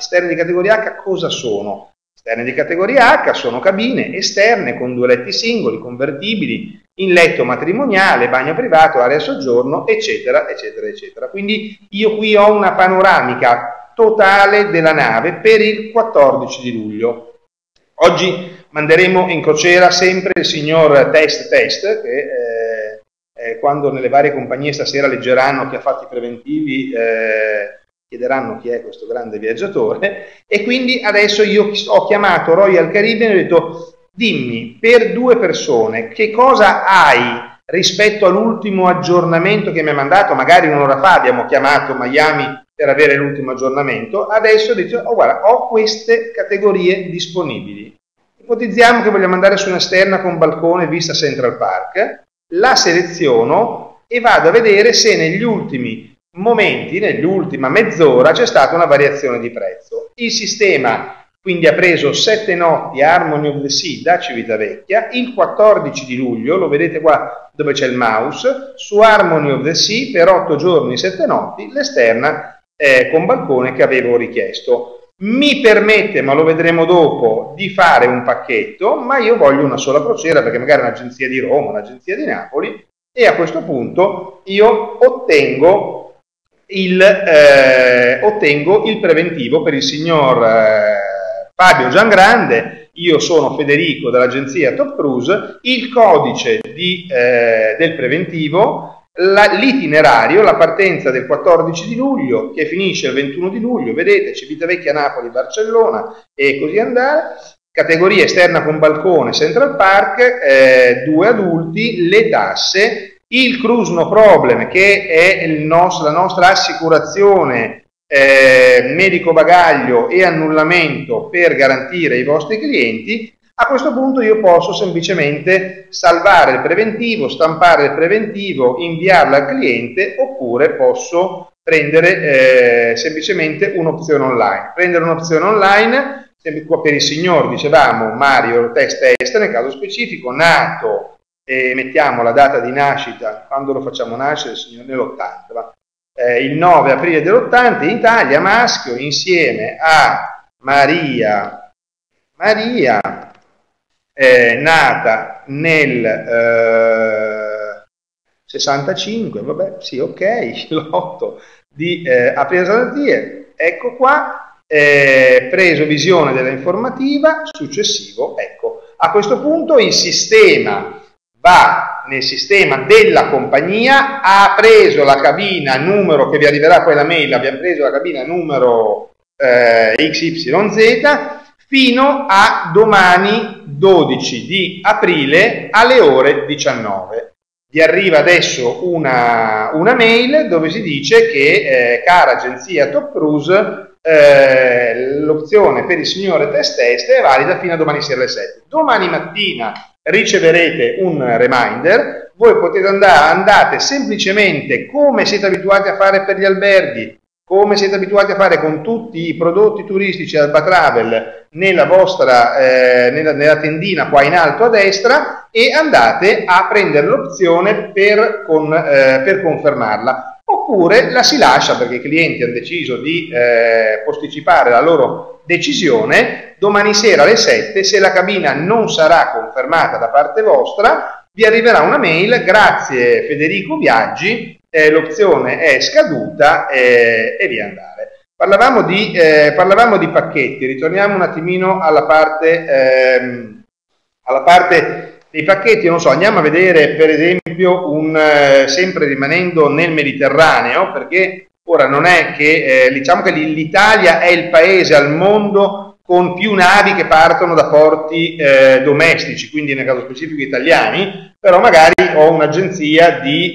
H cosa sono? Esterne di categoria H sono cabine esterne con 2 letti singoli, convertibili, in letto matrimoniale, bagno privato, area soggiorno, eccetera, eccetera, eccetera. Quindi io qui ho una panoramica totale della nave per il 14 di luglio. Oggi manderemo in crociera sempre il signor Test, che quando nelle varie compagnie stasera leggeranno chi ha fatto i preventivi, chiederanno chi è questo grande viaggiatore, e quindi adesso io ho chiamato Royal Caribbean e ho detto: dimmi, per 2 persone, che cosa hai rispetto all'ultimo aggiornamento che mi ha mandato, magari un'ora fa abbiamo chiamato Miami per avere l'ultimo aggiornamento, adesso dico: oh, guarda, ho queste categorie disponibili. Ipotizziamo che vogliamo andare su un'esterna con balcone vista Central Park, la seleziono e vado a vedere se negli ultimi momenti, nell'ultima mezz'ora, c'è stata una variazione di prezzo. Il sistema quindi ha preso 7 notti Harmony of the Sea da Civitavecchia, il 14 di luglio, lo vedete qua dove c'è il mouse, su Harmony of the Sea per 8 giorni 7 notti, l'esterna con balcone che avevo richiesto. Mi permette, ma lo vedremo dopo, di fare un pacchetto, ma io voglio una sola crociera perché magari un'agenzia di Roma, un'agenzia di Napoli, e a questo punto io ottengo il preventivo per il signor Fabio Giangrande. Io sono Federico dell'agenzia Top Cruise, il codice del preventivo, l'itinerario, la partenza del 14 di luglio che finisce il 21 di luglio, vedete Civitavecchia, Napoli, Barcellona e così andare, categoria esterna con balcone, Central Park, 2 adulti, le tasse, il cruise no problem, che è la nostra assicurazione medico bagaglio e annullamento per garantire i vostri clienti. A questo punto io posso semplicemente salvare il preventivo, stampare il preventivo, inviarlo al cliente, oppure posso prendere semplicemente un'opzione online. Prendere un'opzione online, per il signor, dicevamo, Mario Test, nel caso specifico, nato, mettiamo la data di nascita, quando lo facciamo nascere, il signor nell'80, il 9 aprile dell'80, in Italia, maschio, insieme a Maria, nata nel 65, vabbè, sì, ok, l'8 di aprile 62, ecco qua, preso visione dell'informativa, successivo, ecco. A questo punto il sistema va nel sistema della compagnia, ha preso la cabina numero, che vi arriverà poi la mail, abbiamo preso la cabina numero XYZ, fino a domani 12 di aprile alle ore 19. Vi arriva adesso una mail dove si dice che, cara agenzia Top Cruise, l'opzione per il signore Test è valida fino a domani sera alle 7. Domani mattina riceverete un reminder, voi potete andate semplicemente, come siete abituati a fare per gli alberghi, come siete abituati a fare con tutti i prodotti turistici Alba Travel, nella vostra nella tendina qua in alto a destra, e andate a prendere l'opzione per confermarla, oppure la si lascia perché i clienti hanno deciso di posticipare la loro decisione. Domani sera alle 7, se la cabina non sarà confermata da parte vostra, vi arriverà una mail: grazie Federico Viaggi, l'opzione è scaduta, e via andare. Parlavamo di pacchetti, ritorniamo un attimino alla parte dei pacchetti. Non so, andiamo a vedere per esempio sempre rimanendo nel Mediterraneo, perché ora non è che diciamo che l'Italia è il paese al mondo con più navi che partono da porti domestici, quindi nel caso specifico italiani, però magari ho un'agenzia di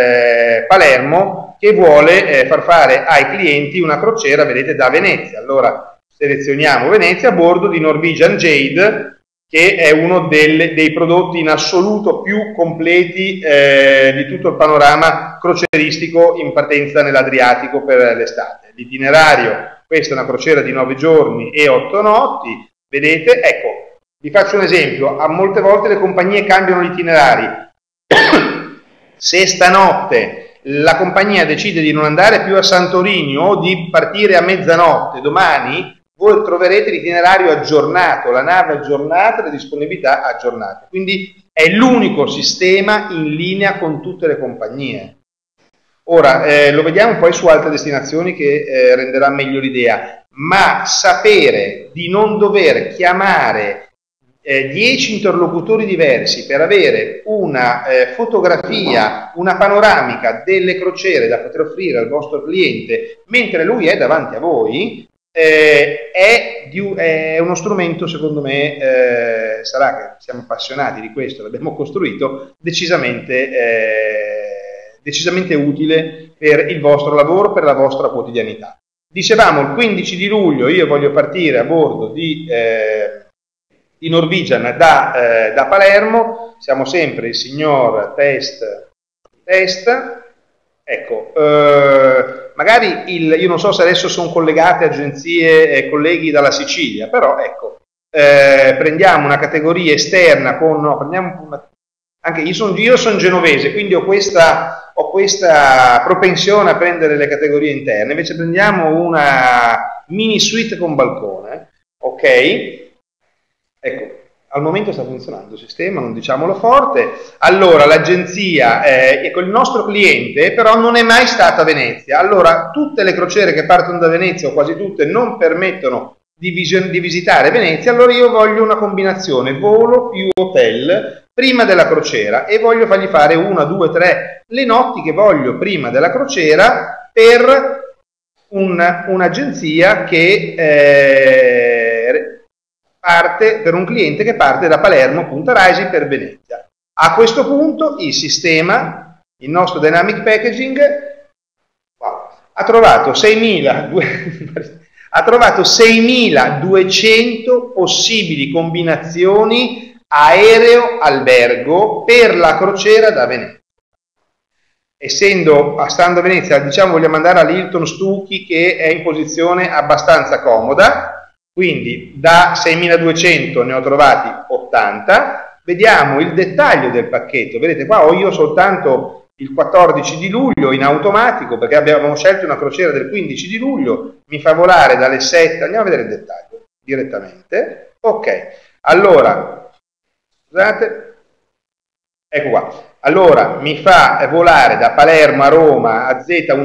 Palermo che vuole far fare ai clienti una crociera, vedete, da Venezia. Allora selezioniamo Venezia a bordo di Norwegian Jade, che è uno dei prodotti in assoluto più completi di tutto il panorama croceristico in partenza nell'Adriatico per l'estate. L'itinerario, questa è una crociera di 9 giorni e 8 notti, vedete, ecco, vi faccio un esempio: a molte volte le compagnie cambiano gli itinerari. Se stanotte la compagnia decide di non andare più a Santorini o di partire a mezzanotte domani, voi troverete l'itinerario aggiornato, la nave aggiornata, le disponibilità aggiornate. Quindi è l'unico sistema in linea con tutte le compagnie. Ora, lo vediamo poi su altre destinazioni che renderà meglio l'idea, ma sapere di non dover chiamare 10 interlocutori diversi per avere una fotografia, una panoramica delle crociere da poter offrire al vostro cliente mentre lui è davanti a voi, è uno strumento, secondo me, sarà che siamo appassionati di questo, l'abbiamo costruito, decisamente utile per il vostro lavoro, per la vostra quotidianità. Dicevamo, il 15 di luglio io voglio partire a bordo di Norwegian da Palermo, siamo sempre il signor Test. Ecco, magari io non so se adesso sono collegate agenzie e colleghi dalla Sicilia, però ecco, prendiamo una categoria esterna anche io sono genovese, quindi ho questa propensione a prendere le categorie interne. Invece prendiamo una mini suite con balcone, ok? Ecco, al momento sta funzionando il sistema, non diciamolo forte. Allora, l'agenzia, ecco, il nostro cliente però non è mai stato a Venezia. Allora, tutte le crociere che partono da Venezia, o quasi tutte, non permettono di visitare Venezia. Allora io voglio una combinazione volo più hotel prima della crociera, e voglio fargli fare 1, 2, 3 le notti che voglio prima della crociera per un'agenzia che per un cliente che parte da Palermo, Punta Raisi per Venezia. A questo punto il sistema, il nostro Dynamic Packaging, ha trovato 6.200 possibili combinazioni aereo-albergo per la crociera da Venezia. Stando a Venezia, diciamo, vogliamo andare all'Hilton Stucchi, che è in posizione abbastanza comoda, quindi da 6.200 ne ho trovati 80. Vediamo il dettaglio del pacchetto. Vedete qua ho io soltanto il 14 di luglio in automatico, perché abbiamo scelto una crociera del 15 di luglio, mi fa volare dalle 7, andiamo a vedere il dettaglio direttamente. Ok, allora, scusate, ecco qua. Allora mi fa volare da Palermo a Roma a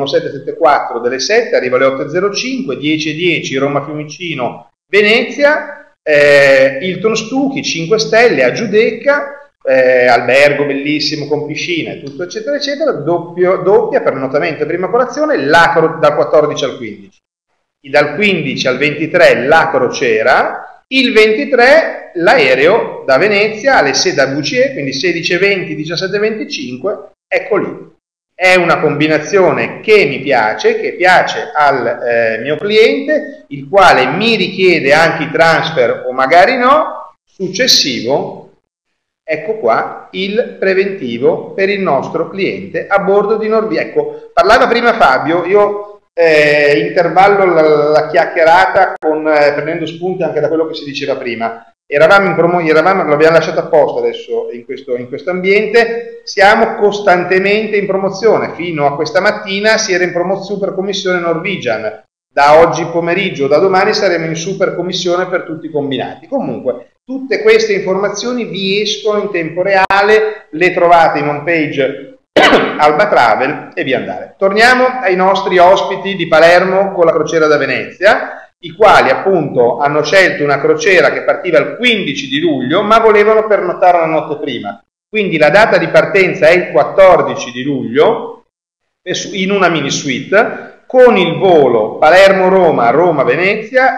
Z1774 delle 7, arriva alle 8.05, 10.10 Roma Fiumicino Venezia, Hilton Stucchi 5 stelle a Giudecca, albergo bellissimo con piscina e tutto eccetera eccetera, doppia pernottamento e prima colazione, dal 14 al 15, dal 15 al 23 la crociera, il 23 l'aereo da Venezia alle da VCE, quindi 16:20, 17:25, ecco lì. È una combinazione che mi piace, che piace al mio cliente, il quale mi richiede anche i transfer o magari no. Successivo, ecco qua il preventivo per il nostro cliente a bordo di Norvia. Ecco, parlava prima Fabio, io intervallo la chiacchierata prendendo spunti anche da quello che si diceva prima. L'abbiamo lasciato apposta adesso in questo ambiente, siamo costantemente in promozione. Fino a questa mattina si era in super commissione Norwegian, da oggi pomeriggio, da domani saremo in super commissione per tutti i combinati. Comunque tutte queste informazioni vi escono in tempo reale, le trovate in home page Alba Travel e via andare. Torniamo ai nostri ospiti di Palermo con la crociera da Venezia, i quali appunto hanno scelto una crociera che partiva il 15 di luglio, ma volevano pernottare una notte prima. Quindi la data di partenza è il 14 di luglio, in una mini suite, con il volo Palermo-Roma, Roma-Venezia,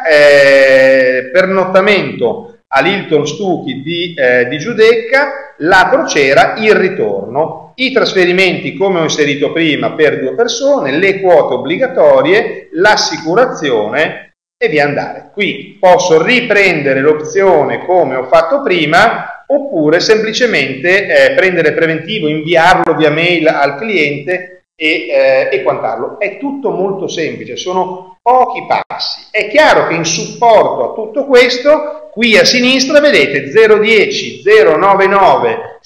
pernottamento all'Hilton Stucchi di Giudecca, la crociera, il ritorno, i trasferimenti come ho inserito prima per 2 persone, le quote obbligatorie, l'assicurazione e via andare. Qui posso riprendere l'opzione come ho fatto prima, oppure semplicemente prendere preventivo, inviarlo via mail al cliente e quant'altro. È tutto molto semplice, sono pochi passi. È chiaro che in supporto a tutto questo, qui a sinistra vedete 010 099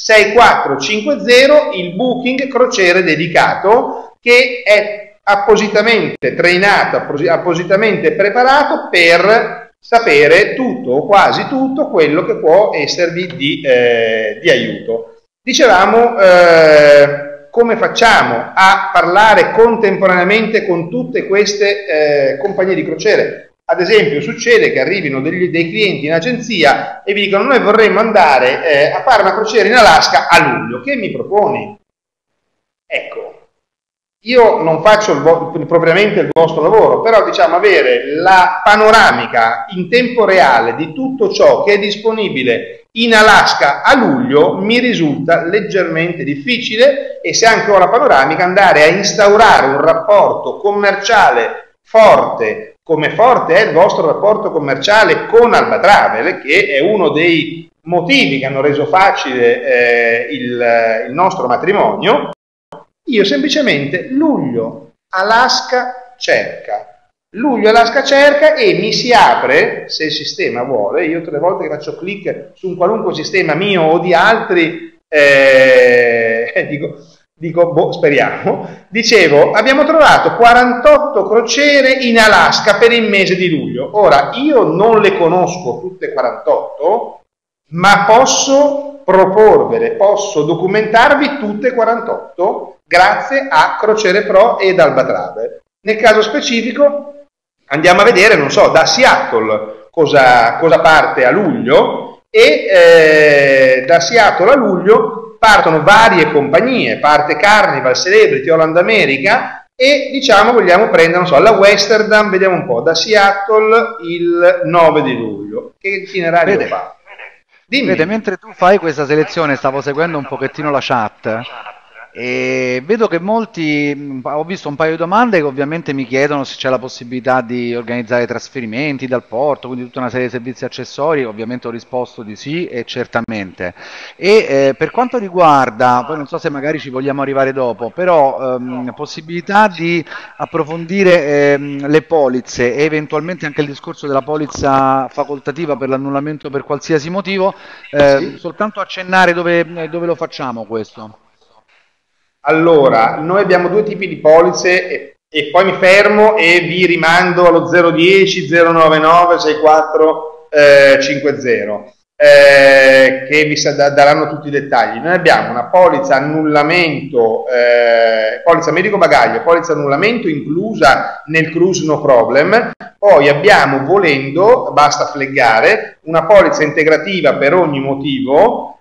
6450, il booking crociere dedicato, che è appositamente trainato, appositamente preparato per sapere tutto o quasi tutto quello che può esservi di aiuto. Dicevamo, come facciamo a parlare contemporaneamente con tutte queste compagnie di crociere? Ad esempio succede che arrivino dei clienti in agenzia e vi dicono: noi vorremmo andare a fare una crociera in Alaska a luglio, che mi proponi? Ecco, io non faccio propriamente il vostro lavoro, però diciamo avere la panoramica in tempo reale di tutto ciò che è disponibile in Alaska a luglio mi risulta leggermente difficile, e se anche ho la panoramica, andare a instaurare un rapporto commerciale forte, come forte è il vostro rapporto commerciale con Alba Travel, che è uno dei motivi che hanno reso facile il nostro matrimonio. Io semplicemente luglio Alaska cerca, e mi si apre, se il sistema vuole. Io tutte le volte che faccio clic su un qualunque sistema mio o di altri dico boh, speriamo. Dicevo, abbiamo trovato 48 crociere in Alaska per il mese di luglio. Ora, io non le conosco tutte 48, ma posso proporvele, posso documentarvi tutte 48 grazie a Crociere Pro ed Alba Travel. Nel caso specifico andiamo a vedere, non so, da Seattle cosa parte a luglio, e da Seattle a luglio partono varie compagnie, parte Carnival, Celebrity, Holland America, e diciamo vogliamo prendere, non so, la Westerdam, vediamo un po', da Seattle il 9 di luglio. Che itinerario fa? Dimmi. Vede, mentre tu fai questa selezione, stavo seguendo un pochettino la chat e vedo che molti, ho visto un paio di domande che ovviamente mi chiedono se c'è la possibilità di organizzare trasferimenti dal porto, quindi tutta una serie di servizi accessori, ovviamente ho risposto di sì e certamente. E per quanto riguarda, poi non so se magari ci vogliamo arrivare dopo, però possibilità di approfondire le polizze e eventualmente anche il discorso della polizza facoltativa per l'annullamento per qualsiasi motivo, Sì. soltanto accennare dove lo facciamo questo. Allora, noi abbiamo due tipi di polizze e poi mi fermo e vi rimando allo 010 099 64 50 che vi daranno tutti i dettagli. Noi abbiamo una polizza annullamento, polizza medico bagaglio, polizza annullamento inclusa nel cruise no problem. Poi abbiamo, volendo, basta fleggare, una polizza integrativa per ogni motivo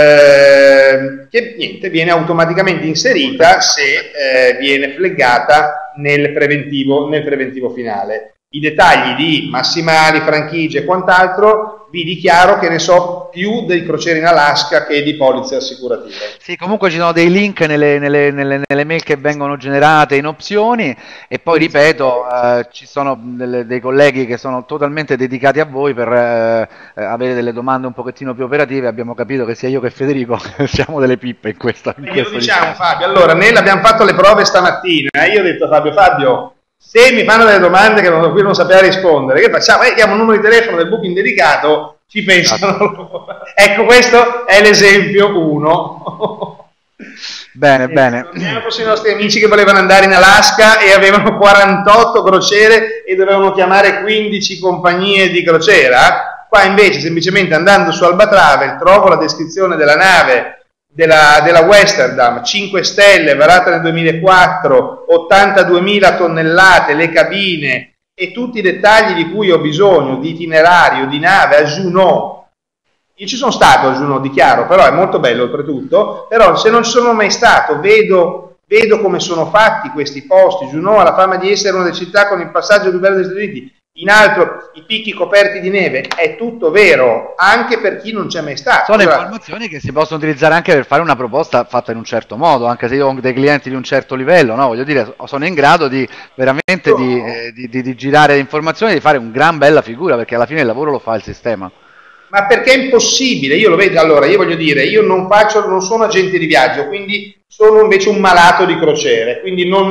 che niente, viene automaticamente inserita se viene fleggata nel preventivo finale. I dettagli di massimali, franchigie e quant'altro vi dichiaro che ne so più dei crocieri in Alaska che di polizze assicurative. Sì, comunque ci sono dei link nelle mail che vengono generate in opzioni e poi ripeto, ci sono dei colleghi che sono totalmente dedicati a voi per avere delle domande un pochettino più operative. Abbiamo capito che sia io che Federico siamo delle pippe in questo. Glielo diciamo Fabio, allora abbiamo fatto le prove stamattina e io ho detto Fabio, se mi fanno delle domande che qui non sapeva rispondere, che facciamo? Diamo un numero di telefono del booking dedicato, ci pensano. Ecco, questo è l'esempio 1. Bene, bene. Torniamo con i nostri amici che volevano andare in Alaska e avevano 48 crociere e dovevano chiamare 15 compagnie di crociera. Qua invece, semplicemente andando su Alba Travel, trovo la descrizione della nave della Westerdam, 5 stelle, varata nel 2004, 82.000 tonnellate, le cabine e tutti i dettagli di cui ho bisogno, di itinerario, di nave, a Juneau. Io ci sono stato a Juneau, dichiaro, però è molto bello oltretutto, però se non ci sono mai stato, vedo come sono fatti questi posti. Juneau ha la fama di essere una delle città con il passaggio più bello degli Stati Uniti. In alto i picchi coperti di neve, è tutto vero, anche per chi non c'è mai stato. Sono informazioni che si possono utilizzare anche per fare una proposta fatta in un certo modo, anche se io ho dei clienti di un certo livello, no? Voglio dire, sono in grado di veramente di girare informazioni e di fare un gran bella figura, perché alla fine il lavoro lo fa il sistema. Ma perché è impossibile, io lo vedo, allora io voglio dire, io non sono agente di viaggio, quindi sono invece un malato di crociere, quindi non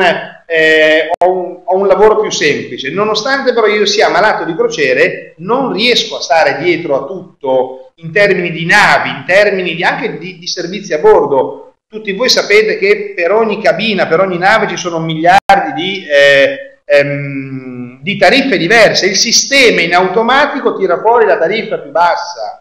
ho un lavoro più semplice, nonostante però io sia malato di crociere non riesco a stare dietro a tutto in termini di navi, in termini anche di servizi a bordo. Tutti voi sapete che per ogni cabina, per ogni nave ci sono miliardi di tariffe diverse, il sistema in automatico tira fuori la tariffa più bassa.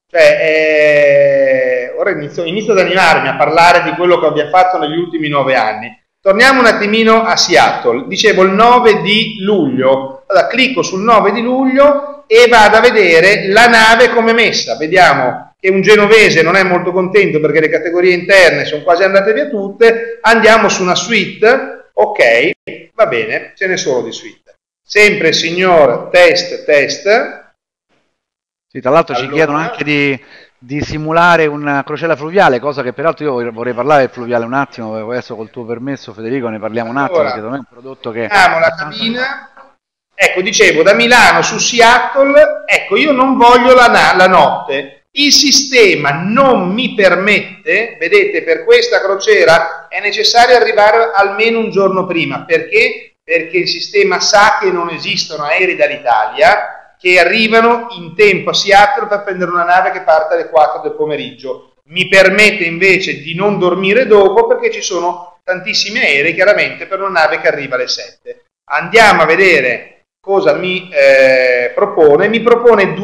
Cioè, ora inizio ad animarmi a parlare di quello che abbiamo fatto negli ultimi 9 anni. Torniamo un attimino a Seattle, dicevo il 9 di luglio, allora clicco sul 9 di luglio e vado a vedere la nave come messa, vediamo che un genovese non è molto contento perché le categorie interne sono quasi andate via tutte, andiamo su una suite, ok, va bene, ce ne sono di suite. Sempre signor test. Sì, tra l'altro allora, ci chiedono anche di simulare una crociera fluviale, cosa che peraltro io vorrei parlare del fluviale un attimo, adesso col tuo permesso Federico ne parliamo un attimo, perché secondo me è un prodotto che... la cabina, ecco dicevo da Milano su Seattle, ecco io non voglio la notte, il sistema non mi permette, vedete per questa crociera è necessario arrivare almeno un giorno prima, perché? Perché il sistema sa che non esistono aerei dall'Italia che arrivano in tempo a Seattle per prendere una nave che parte alle 4 del pomeriggio. Mi permette invece di non dormire dopo perché ci sono tantissimi aerei chiaramente per una nave che arriva alle 7. Andiamo a vedere cosa mi propone. Mi propone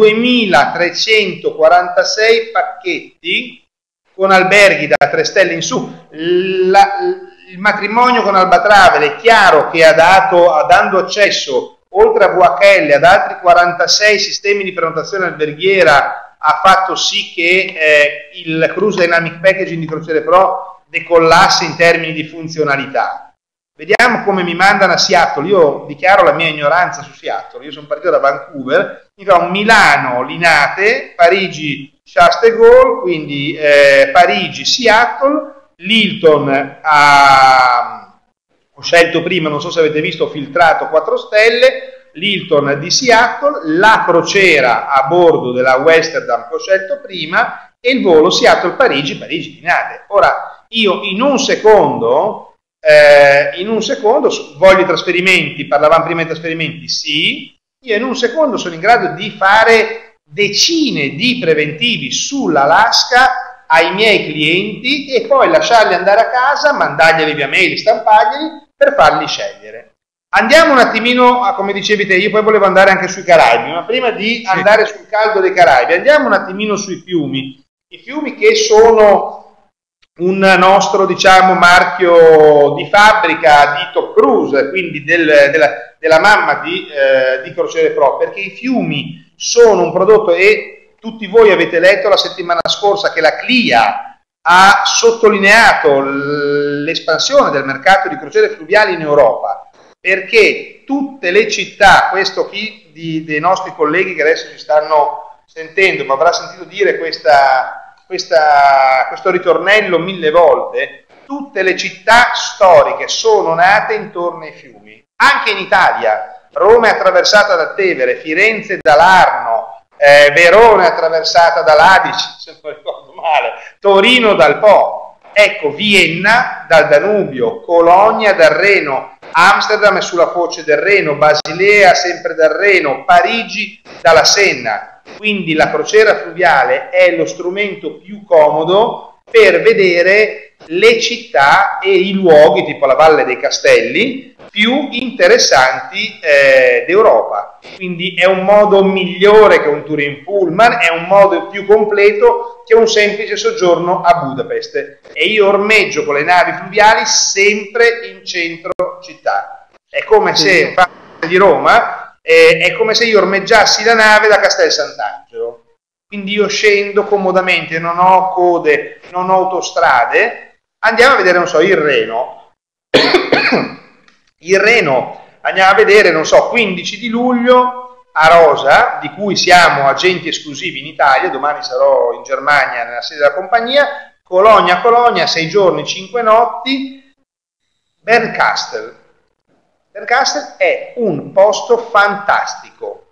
2346 pacchetti con alberghi da 3 stelle in su. Il matrimonio con Alba Travel è chiaro che dando accesso oltre a VHL ad altri 46 sistemi di prenotazione alberghiera ha fatto sì che il Cruise Dynamic Packaging di Crociere Pro decollasse in termini di funzionalità. vediamo come mi mandano a Seattle. Io dichiaro la mia ignoranza su Seattle, io sono partito da Vancouver, mi fa un Milano Linate, Parigi Charles de Gaulle, quindi Parigi Seattle, l'Hilton ho scelto prima, non so se avete visto, ho filtrato 4 stelle, l'Hilton di Seattle, la crociera a bordo della Westerdam che ho scelto prima e il volo Seattle-Parigi, Parigi-Linate. Ora, io in un secondo voglio i trasferimenti, parlavamo prima di trasferimenti, sì, io in un secondo sono in grado di fare decine di preventivi sull'Alaska ai miei clienti e poi lasciarli andare a casa, mandarglieli via mail, stamparglieli per farli scegliere. Andiamo un attimino a, come dicevi te, io poi volevo andare anche sui Caraibi, ma prima di andare sul caldo dei Caraibi, andiamo un attimino sui fiumi. I fiumi che sono un nostro, diciamo, marchio di fabbrica di Top Cruise, quindi della mamma di Crociere Pro, perché i fiumi sono un prodotto, e tutti voi avete letto la settimana scorsa che la CLIA ha sottolineato l'espansione del mercato di crociere fluviali in Europa, perché tutte le città, questo chi dei nostri colleghi che adesso ci stanno sentendo, ma avrà sentito dire questo ritornello 1000 volte, tutte le città storiche sono nate intorno ai fiumi. Anche in Italia, Roma è attraversata da Tevere, Firenze dall'Arno, Verona è attraversata dall'Adige, se non ricordo male, Torino dal Po, ecco, Vienna dal Danubio, Cologna dal Reno, Amsterdam è sulla foce del Reno, Basilea sempre dal Reno, Parigi dalla Senna. Quindi la crociera fluviale è lo strumento più comodo per vedere le città e i luoghi, tipo la Valle dei Castelli, più interessanti d'Europa. Quindi è un modo migliore che un tour in pullman, è un modo più completo che un semplice soggiorno a Budapest. E io ormeggio con le navi fluviali sempre in centro città. È come se, di Roma, è come se io ormeggiassi la nave da Castel Sant'Angelo. Quindi io scendo comodamente, non ho code, non ho autostrade. Andiamo a vedere, non so, il Reno. Il Reno andiamo a vedere, non so, 15 di luglio a Rosa, di cui siamo agenti esclusivi in Italia, domani sarò in Germania nella sede della compagnia, Cologna, 6 giorni, 5 notti, Bernkastel. Bernkastel è un posto fantastico,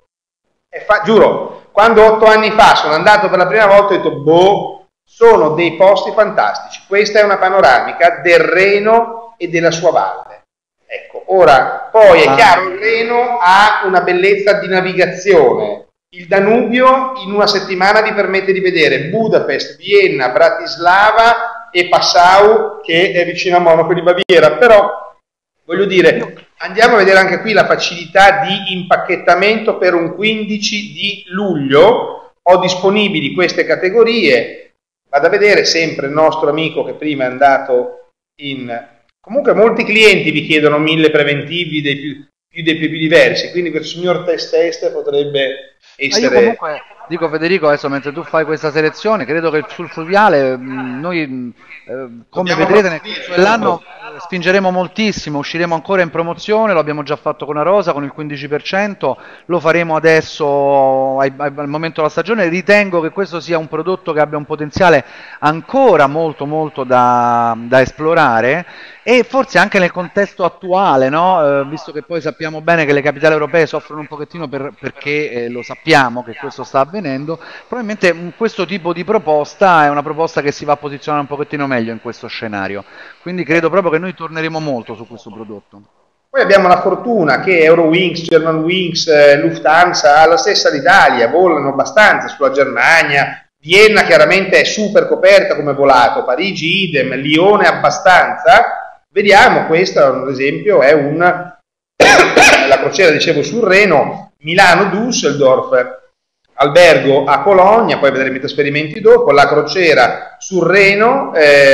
giuro, quando 8 anni fa sono andato per la prima volta ho detto, boh, sono dei posti fantastici, questa è una panoramica del Reno e della sua valle. Ecco, ora, poi è chiaro, il Reno ha una bellezza di navigazione, il Danubio in una settimana vi permette di vedere Budapest, Vienna, Bratislava e Passau, che è vicino a Monaco di Baviera, però voglio dire, andiamo a vedere anche qui la facilità di impacchettamento per un 15 di luglio, ho disponibili queste categorie, vado a vedere sempre il nostro amico che prima è andato in... Comunque molti clienti vi chiedono 1000 preventivi dei più diversi, quindi questo signor test potrebbe essere... Io comunque dico, Federico, adesso mentre tu fai questa selezione, credo che sul fluviale noi, come vedrete nel corso dell'anno, spingeremo moltissimo, usciremo ancora in promozione, lo abbiamo già fatto con Arosa con il 15%, lo faremo adesso al momento della stagione. Ritengo che questo sia un prodotto che abbia un potenziale ancora molto da esplorare, e forse anche nel contesto attuale, no? Visto che poi sappiamo bene che le capitali europee soffrono un pochettino perché lo sappiamo che questo sta avvenendo, probabilmente questo tipo di proposta è una proposta che si va a posizionare un pochettino meglio in questo scenario, quindi credo proprio che noi torneremo molto su questo prodotto. Poi abbiamo la fortuna che Eurowings, Germanwings, Lufthansa, la stessa l'Italia, volano abbastanza sulla Germania, Vienna chiaramente è super coperta come volato, Parigi idem, Lione abbastanza. Vediamo, questa ad esempio è la crociera, dicevo, sul Reno, Milano-Düsseldorf, albergo a Cologna, poi vedremo i trasferimenti dopo, la crociera sul Reno,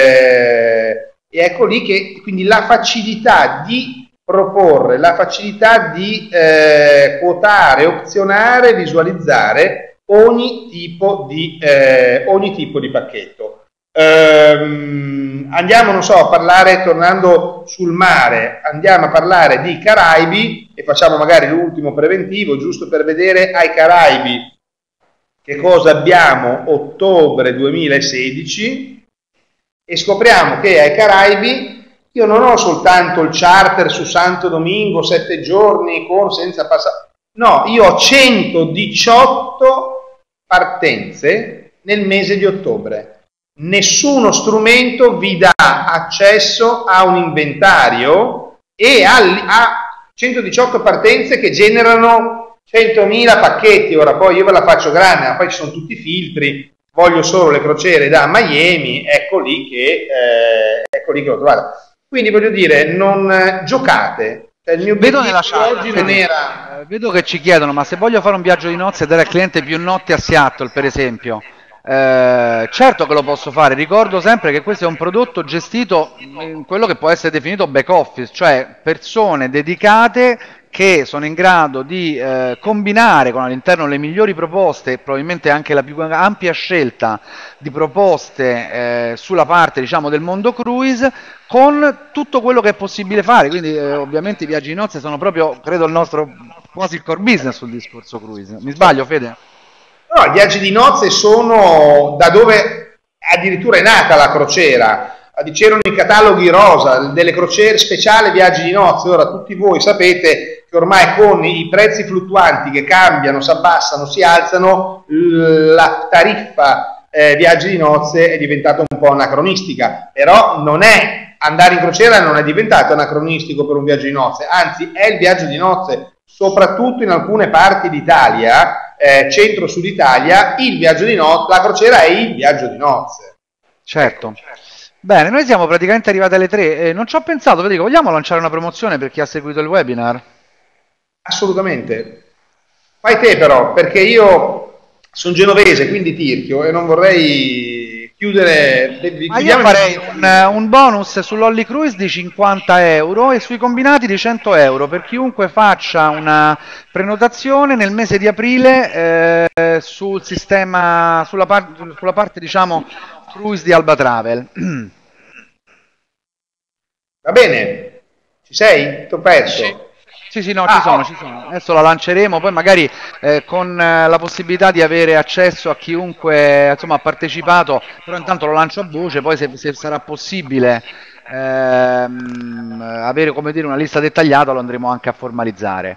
e ecco lì che quindi la facilità di proporre, la facilità di quotare, opzionare, visualizzare ogni tipo di pacchetto. andiamo, non so, a parlare, tornando sul mare, andiamo a parlare di Caraibi e facciamo magari l'ultimo preventivo, giusto per vedere ai Caraibi che cosa abbiamo ottobre 2016 e scopriamo che ai Caraibi io non ho soltanto il charter su Santo Domingo, 7 giorni con senza passare, no, io ho 118 partenze nel mese di ottobre. Nessuno strumento vi dà accesso a un inventario e a 118 partenze che generano 100.000 pacchetti. Ora poi io ve la faccio grande, ma poi ci sono tutti i filtri, voglio solo le crociere da Miami, ecco lì che l'ho trovata. Quindi voglio dire, non giocate. Cioè, il mio Vedo obiettivo nella chat, oggi non era... vedo che ci chiedono, ma se voglio fare un viaggio di nozze e dare al cliente più notti a Seattle, per esempio, certo che lo posso fare. Ricordo sempre che questo è un prodotto gestito in quello che può essere definito back office, cioè persone dedicate che sono in grado di combinare con all'interno le migliori proposte e probabilmente anche la più ampia scelta di proposte sulla parte, diciamo, del mondo cruise, con tutto quello che è possibile fare. Quindi ovviamente i viaggi di nozze sono proprio, credo, il nostro quasi il core business sul discorso cruise. Mi sbaglio, Fede? No, i viaggi di nozze sono da dove addirittura è nata la crociera. C'erano i cataloghi rosa delle crociere speciali viaggi di nozze. Ora tutti voi sapete che ormai con i prezzi fluttuanti che cambiano, si abbassano, si alzano, la tariffa viaggi di nozze è diventata un po' anacronistica, però non è, andare in crociera non è diventato anacronistico per un viaggio di nozze, anzi è il viaggio di nozze, soprattutto in alcune parti d'Italia, centro-sud Italia, il viaggio di nozze, la crociera è il viaggio di nozze. Certo. Bene, noi siamo praticamente arrivati alle 3. Non ci ho pensato, Federico, vogliamo lanciare una promozione per chi ha seguito il webinar? Assolutamente. Fai te però, perché io sono genovese, quindi tirchio, e non vorrei chiudere... Ma io farei un bonus sull'Holly Cruise di 50 euro e sui combinati di 100 euro per chiunque faccia una prenotazione nel mese di aprile sul sistema, sulla parte, diciamo, cruise di Alba Travel. Va bene, ci sei? T'ho perso. Sì, no, ci sono. Adesso la lanceremo, poi magari con la possibilità di avere accesso a chiunque, insomma, ha partecipato, però intanto lo lancio a voce, poi se sarà possibile avere, come dire, una lista dettagliata lo andremo anche a formalizzare.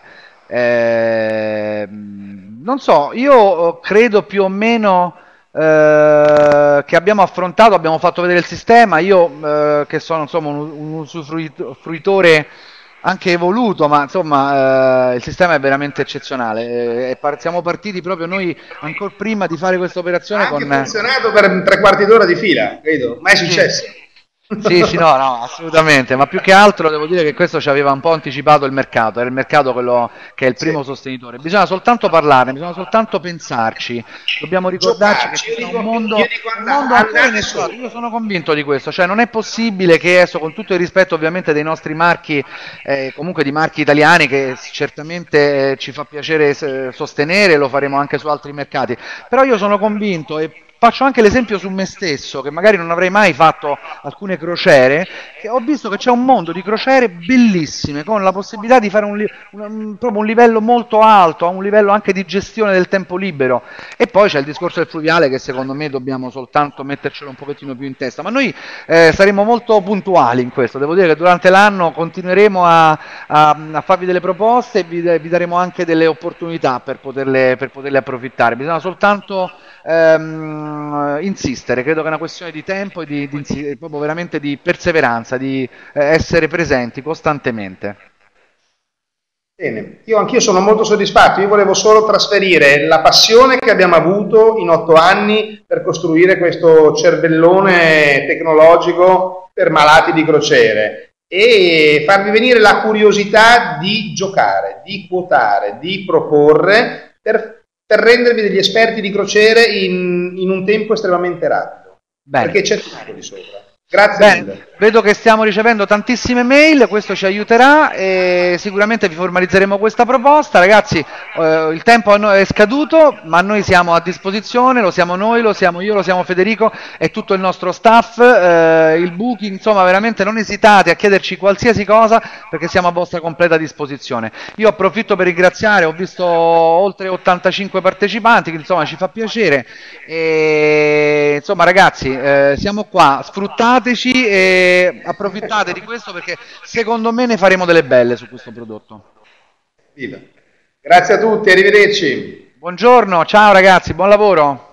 Non so, io credo più o meno che abbiamo affrontato, abbiamo fatto vedere il sistema, io che sono, insomma, un usufruitore anche evoluto, ma insomma il sistema è veramente eccezionale. Siamo partiti proprio noi ancora prima di fare questa operazione ha anche funzionato per 3/4 d'ora di fila, credo, mai successo. Sì, no, assolutamente, ma più che altro devo dire che questo ci aveva un po' anticipato il mercato, era il mercato quello che è il primo sostenitore. Bisogna soltanto parlarne, bisogna soltanto pensarci, dobbiamo ricordarci che c'è un mondo ancora inesplorato. Io sono convinto di questo, cioè non è possibile che adesso, con tutto il rispetto ovviamente dei nostri marchi, comunque di marchi italiani che certamente ci fa piacere sostenere, lo faremo anche su altri mercati, però io sono convinto e faccio anche l'esempio su me stesso, che magari non avrei mai fatto alcune crociere, che ho visto che c'è un mondo di crociere bellissime, con la possibilità di fare proprio un livello molto alto, a un livello anche di gestione del tempo libero. E poi c'è il discorso del fluviale, che secondo me dobbiamo soltanto mettercelo un pochettino più in testa. Ma noi saremo molto puntuali in questo, devo dire che durante l'anno continueremo a farvi delle proposte e vi daremo anche delle opportunità per poterle approfittare. Bisogna soltanto insistere, credo che è una questione di tempo e proprio veramente di perseveranza, di essere presenti costantemente. Bene, anch'io sono molto soddisfatto, io volevo solo trasferire la passione che abbiamo avuto in 8 anni per costruire questo cervellone tecnologico per malati di crociere e farvi venire la curiosità di giocare, di quotare, di proporre per rendervi degli esperti di crociere in un tempo estremamente rapido. Bene. Perché c'è tutto di sopra. Grazie mille. Vedo che stiamo ricevendo tantissime mail, questo ci aiuterà e sicuramente vi formalizzeremo questa proposta. Ragazzi, il tempo è scaduto, ma noi siamo a disposizione, lo siamo noi, lo siamo io, lo siamo Federico e tutto il nostro staff, il booking, insomma veramente non esitate a chiederci qualsiasi cosa perché siamo a vostra completa disposizione. Io approfitto per ringraziare, ho visto oltre 85 partecipanti, quindi insomma ci fa piacere. E, insomma, ragazzi, siamo qua, sfruttateci e approfittate di questo perché secondo me ne faremo delle belle su questo prodotto. Viva. Grazie a tutti, arrivederci. Buongiorno, ciao ragazzi, buon lavoro.